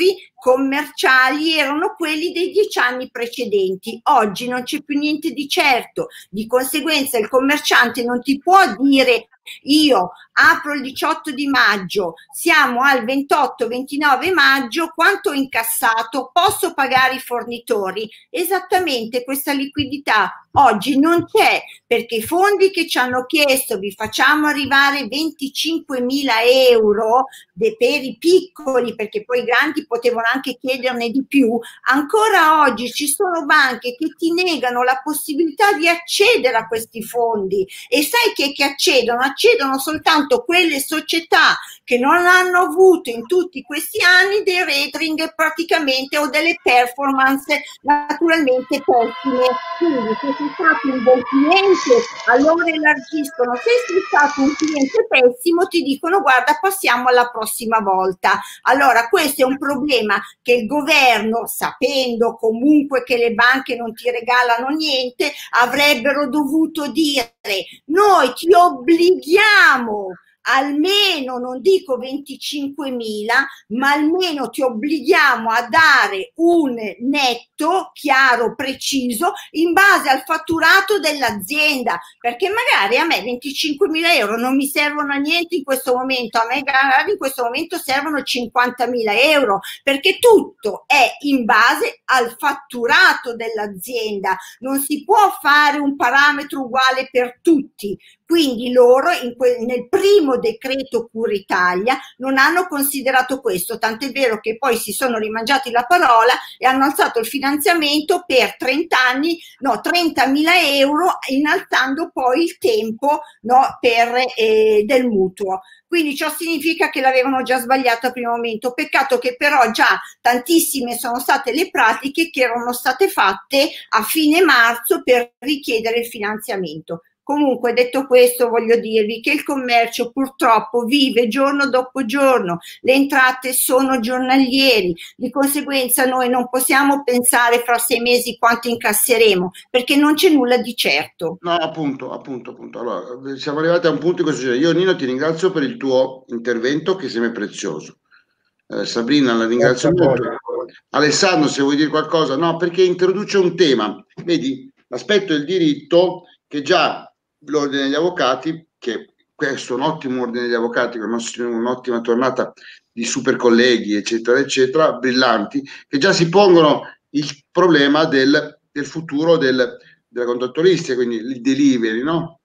commerciali erano quelli dei dieci anni precedenti. Oggi non c'è più niente di certo, di conseguenza il commerciante non ti può dire: io apro il diciotto di maggio, siamo al ventotto ventinove maggio, quanto ho incassato, posso pagare i fornitori? Esattamente, questa liquidità oggi non c'è, perché i fondi che ci hanno chiesto vi facciamo arrivare venticinquemila euro de, per i piccoli, perché poi i grandi potevano anche chiederne di più, ancora oggi ci sono banche che ti negano la possibilità di accedere a questi fondi. E sai che, che accedono? Accedono soltanto quelle società che non hanno avuto in tutti questi anni dei rating praticamente o delle performance naturalmente pessime. Quindi se sei stato un buon cliente allora elargiscono, se sei stato un cliente pessimo ti dicono: guarda, passiamo alla prossima volta. Allora questo è un problema che il governo, sapendo comunque che le banche non ti regalano niente, avrebbero dovuto dire: noi ti obblighiamo almeno, non dico venticinquemila, ma almeno ti obblighiamo a dare un netto chiaro, preciso, in base al fatturato dell'azienda, perché magari a me venticinquemila euro non mi servono a niente in questo momento, a me magari in questo momento servono cinquantamila euro, perché tutto è in base al fatturato dell'azienda, non si può fare un parametro uguale per tutti. Quindi loro in que- nel primo decreto Cura Italia non hanno considerato questo, tant'è vero che poi si sono rimangiati la parola e hanno alzato il finanziamento per trenta anni, no, trentamila euro, innalzando poi il tempo, no, per, eh, del mutuo. Quindi ciò significa che l'avevano già sbagliato al primo momento. Peccato che però già tantissime sono state le pratiche che erano state fatte a fine marzo per richiedere il finanziamento. Comunque, detto questo, voglio dirvi che il commercio purtroppo vive giorno dopo giorno, le entrate sono giornalieri, di conseguenza noi non possiamo pensare fra sei mesi quanto incasseremo, perché non c'è nulla di certo. No, appunto, appunto, appunto. Allora, siamo arrivati a un punto in questo genere. Io, Nino, ti ringrazio per il tuo intervento, che sembra prezioso. Eh, Sabrina, la ringrazio molto. Alessandro, se vuoi dire qualcosa, no, perché introduce un tema. Vedi, l'aspetto del diritto, che già l'ordine degli avvocati, che questo è un ottimo ordine degli avvocati, con un'ottima tornata di super colleghi, eccetera, eccetera, brillanti, che già si pongono il problema del, del futuro del, della contrattualistica, quindi il delivery, no?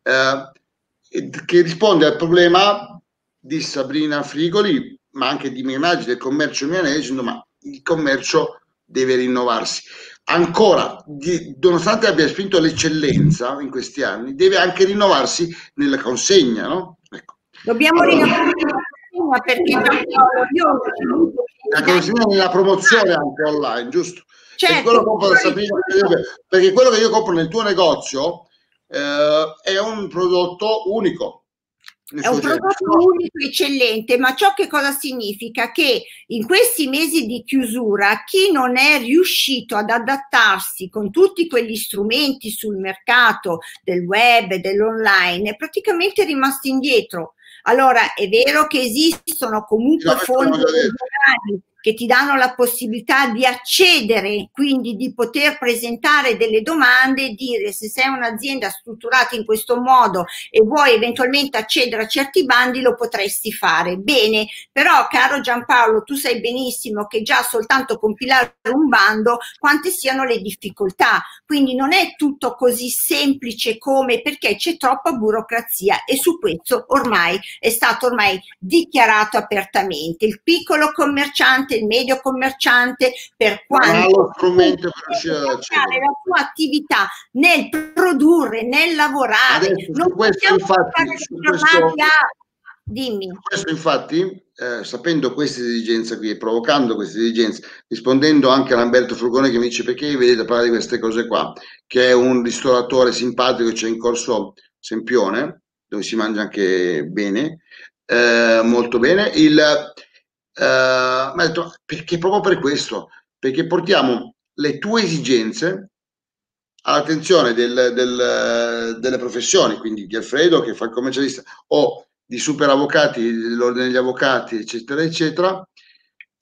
Eh, che risponde al problema di Sabrina Frigoli, ma anche di Menaggi, del commercio management, ma il commercio deve rinnovarsi. Ancora, di, nonostante abbia spinto all'eccellenza in questi anni, deve anche rinnovarsi nella consegna, no? Ecco. Dobbiamo allora, rinnovare la consegna, perché io la consegna nella promozione anche online, giusto? Certo, quello compro da Sabrina, perché quello che io compro nel tuo negozio eh, è un prodotto unico. È un prodotto unico, eccellente, ma ciò che cosa significa? Che in questi mesi di chiusura chi non è riuscito ad adattarsi con tutti quegli strumenti sul mercato del web e dell'online è praticamente rimasto indietro. Allora è vero che esistono comunque no, fondi regionali che ti danno la possibilità di accedere, quindi di poter presentare delle domande e dire: se sei un'azienda strutturata in questo modo e vuoi eventualmente accedere a certi bandi, lo potresti fare. Bene, però caro Giampaolo, tu sai benissimo che già soltanto compilare un bando quante siano le difficoltà, quindi non è tutto così semplice, come, perché c'è troppa burocrazia, e su questo ormai è stato ormai dichiarato apertamente. Il piccolo commerciante, il medio commerciante, per quanto strumento per riuscire ad accedere la sua attività nel produrre, nel lavorare, adesso, non questo, infatti, fare su questo, a... Dimmi. Questo infatti, eh, sapendo queste esigenze qui e provocando queste esigenze, rispondendo anche a Lamberto Frugone che mi dice: perché vi vedete parlare di queste cose qua, che è un ristoratore simpatico che c'è in Corso Sempione, dove si mangia anche bene, eh, molto bene, il Uh, mi ha detto: perché proprio per questo, perché portiamo le tue esigenze all'attenzione del, del, delle professioni, quindi di Alfredo che fa il commercialista o di super avvocati, dell'ordine degli avvocati, eccetera, eccetera,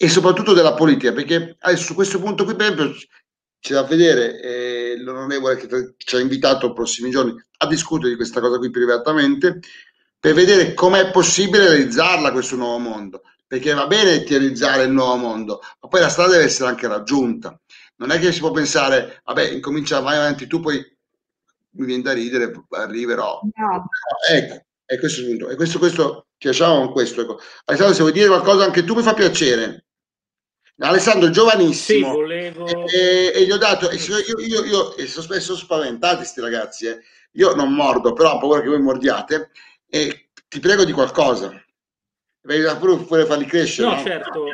e soprattutto della politica, perché adesso su questo punto qui, per esempio, c'è da vedere, eh, l'onorevole che ci ha invitato nei prossimi giorni a discutere di questa cosa qui privatamente, per vedere com'è possibile realizzarla questo nuovo mondo, perché va bene teorizzare il nuovo mondo, ma poi la strada deve essere anche raggiunta. Non è che si può pensare, vabbè, incomincia, vai avanti tu, poi mi viene da ridere, arriverò. No. Ecco, è questo il punto. E questo, questo ci lasciamo con questo. Ecco. Alessandro, se vuoi dire qualcosa anche tu mi fa piacere. Alessandro è giovanissimo. Sì, volevo... e, e gli ho dato, e io, io, io e sono spesso spaventati questi ragazzi, eh. Io non mordo, però ho paura che voi mordiate, e ti prego di qualcosa. Pure, pure farli crescere. No, no? certo.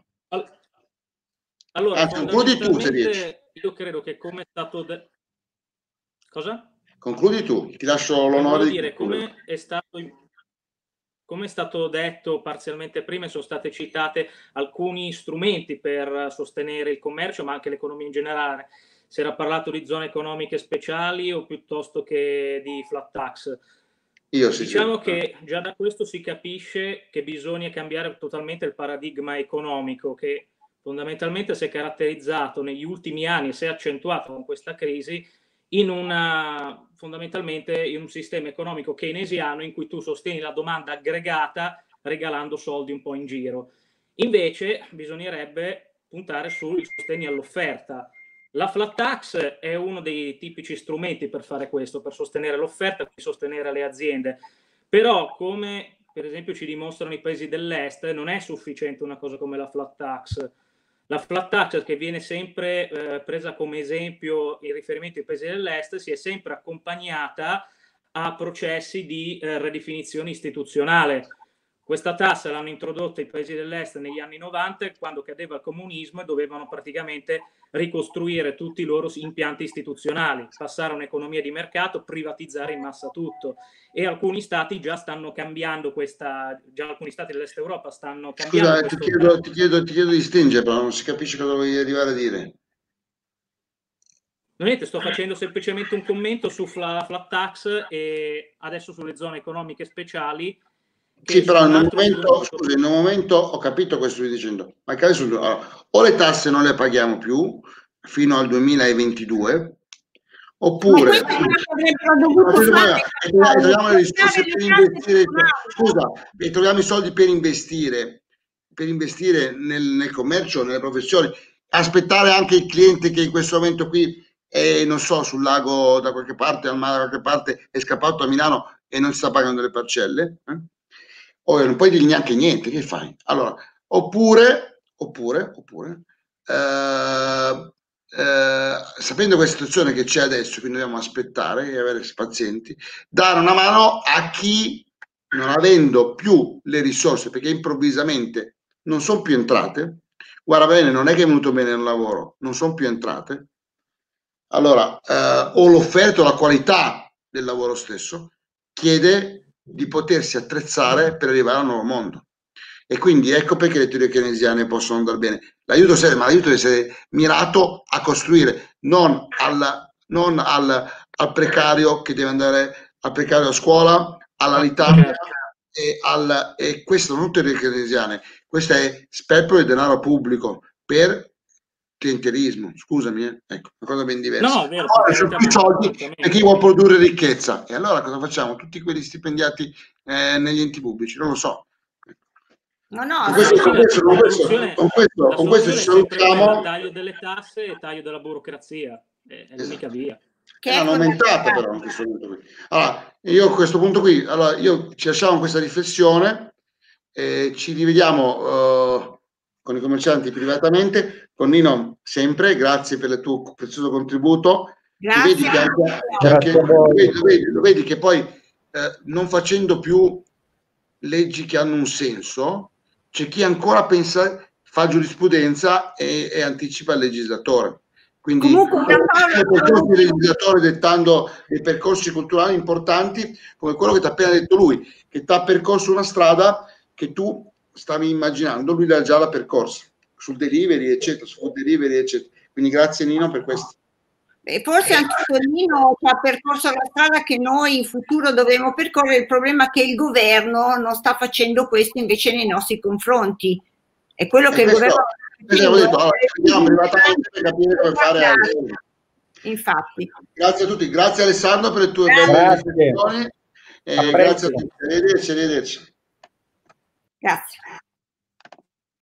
Allora, Anzi, concludi tu se riesci. Io credo che come è stato de- cosa? Concludi tu, ti lascio l'onore di dire come è stato come è stato detto parzialmente prima, sono state citate alcuni strumenti per sostenere il commercio, ma anche l'economia in generale. Si era parlato di zone economiche speciali o piuttosto che di flat tax. Io sì, diciamo sì. che già da questo si capisce che bisogna cambiare totalmente il paradigma economico, che fondamentalmente si è caratterizzato negli ultimi anni e si è accentuato con questa crisi in una fondamentalmente in un sistema economico keynesiano in cui tu sostieni la domanda aggregata regalando soldi un po' in giro. Invece bisognerebbe puntare sul sostegno all'offerta. La flat tax è uno dei tipici strumenti per fare questo, per sostenere l'offerta, per sostenere le aziende. Però, come per esempio ci dimostrano i paesi dell'est, non è sufficiente una cosa come la flat tax. La flat tax, che viene sempre eh, presa come esempio in riferimento ai paesi dell'est, si è sempre accompagnata a processi di eh, ridefinizione istituzionale. Questa tassa l'hanno introdotta i paesi dell'est negli anni novanta, quando cadeva il comunismo e dovevano praticamente ricostruire tutti i loro impianti istituzionali, passare a un'economia di mercato, privatizzare in massa tutto. E alcuni stati già stanno cambiando questa, già alcuni stati dell'est Europa stanno cambiando. Scusa, ti chiedo, ti, chiedo, ti chiedo di stringere, però non si capisce cosa vuoi arrivare a dire. Niente, sto facendo semplicemente un commento su flat, flat tax e adesso sulle zone economiche speciali. Sì, però in un momento, scusa, in un momento ho capito questo che stai dicendo, ma adesso, allora, o le tasse non le paghiamo più fino al duemilaventidue, oppure e troviamo le risorse per investire, scusa, e troviamo i soldi per investire, per investire nel, nel commercio, nelle professioni, aspettare anche il cliente che in questo momento qui è, non so, sul lago da qualche parte, al mare da qualche parte, è scappato a Milano e non si sta pagando le parcelle, eh? O non puoi dirgli neanche niente, che fai? Allora, oppure, oppure, oppure, eh, eh, sapendo questa situazione che c'è adesso, quindi dobbiamo aspettare e avere pazienti, dare una mano a chi, non avendo più le risorse, perché improvvisamente non sono più entrate, guarda bene, non è che è venuto bene il lavoro, non sono più entrate, allora, eh, o l'offerta o la qualità del lavoro stesso chiede di potersi attrezzare per arrivare a un nuovo mondo. E quindi ecco perché le teorie keynesiane possono andare bene. L'aiuto serve, ma l'aiuto deve essere mirato a costruire, non al, non al, al precario che deve andare al precario a scuola, all'alitalia, e, al, e queste non sono teorie keynesiane, questo è sperpero di denaro pubblico per clientelismo, scusami, eh. Ecco, una cosa ben diversa. No, è vero, allora, sono più soldi per chi vuole produrre ricchezza. E allora cosa facciamo? Tutti quelli stipendiati eh, negli enti pubblici? Non lo so. No, no, con questo, con questo, con questo, con questo, con questo ci salutiamo. Il taglio delle tasse e il taglio della burocrazia è, è l'unica esatto. via. Che hanno aumentato però in questo punto qui. Allora, io a questo punto qui, allora, io ci lasciamo questa riflessione, eh, ci rivediamo uh, con i commercianti privatamente, con Nino sempre, grazie per il tuo prezioso contributo. Grazie. Vedi che anche, anche, lo, vedi, lo, vedi, lo vedi che poi eh, non facendo più leggi che hanno un senso, c'è chi ancora pensa, fa giurisprudenza e, e anticipa il legislatore. Quindi il legislatore dettando dei percorsi culturali importanti come quello che ti ha appena detto lui, che ti ha percorso una strada che tu stavi immaginando, lui l'ha già la percorsa sul delivery eccetera, sul food delivery eccetera. Quindi grazie Nino per questo. E forse anche Torino ci ha percorso la strada che noi in futuro dovremo percorrere, il problema è che il governo non sta facendo questo invece nei nostri confronti. È quello che il questo, governo... Detto, allora, andiamo privatamente per capire come fare a... Infatti. Grazie a tutti, grazie Alessandro per le tue Grazie. belle riflessioni. Eh, grazie a tutti, arrivederci, arrivederci. Grazie.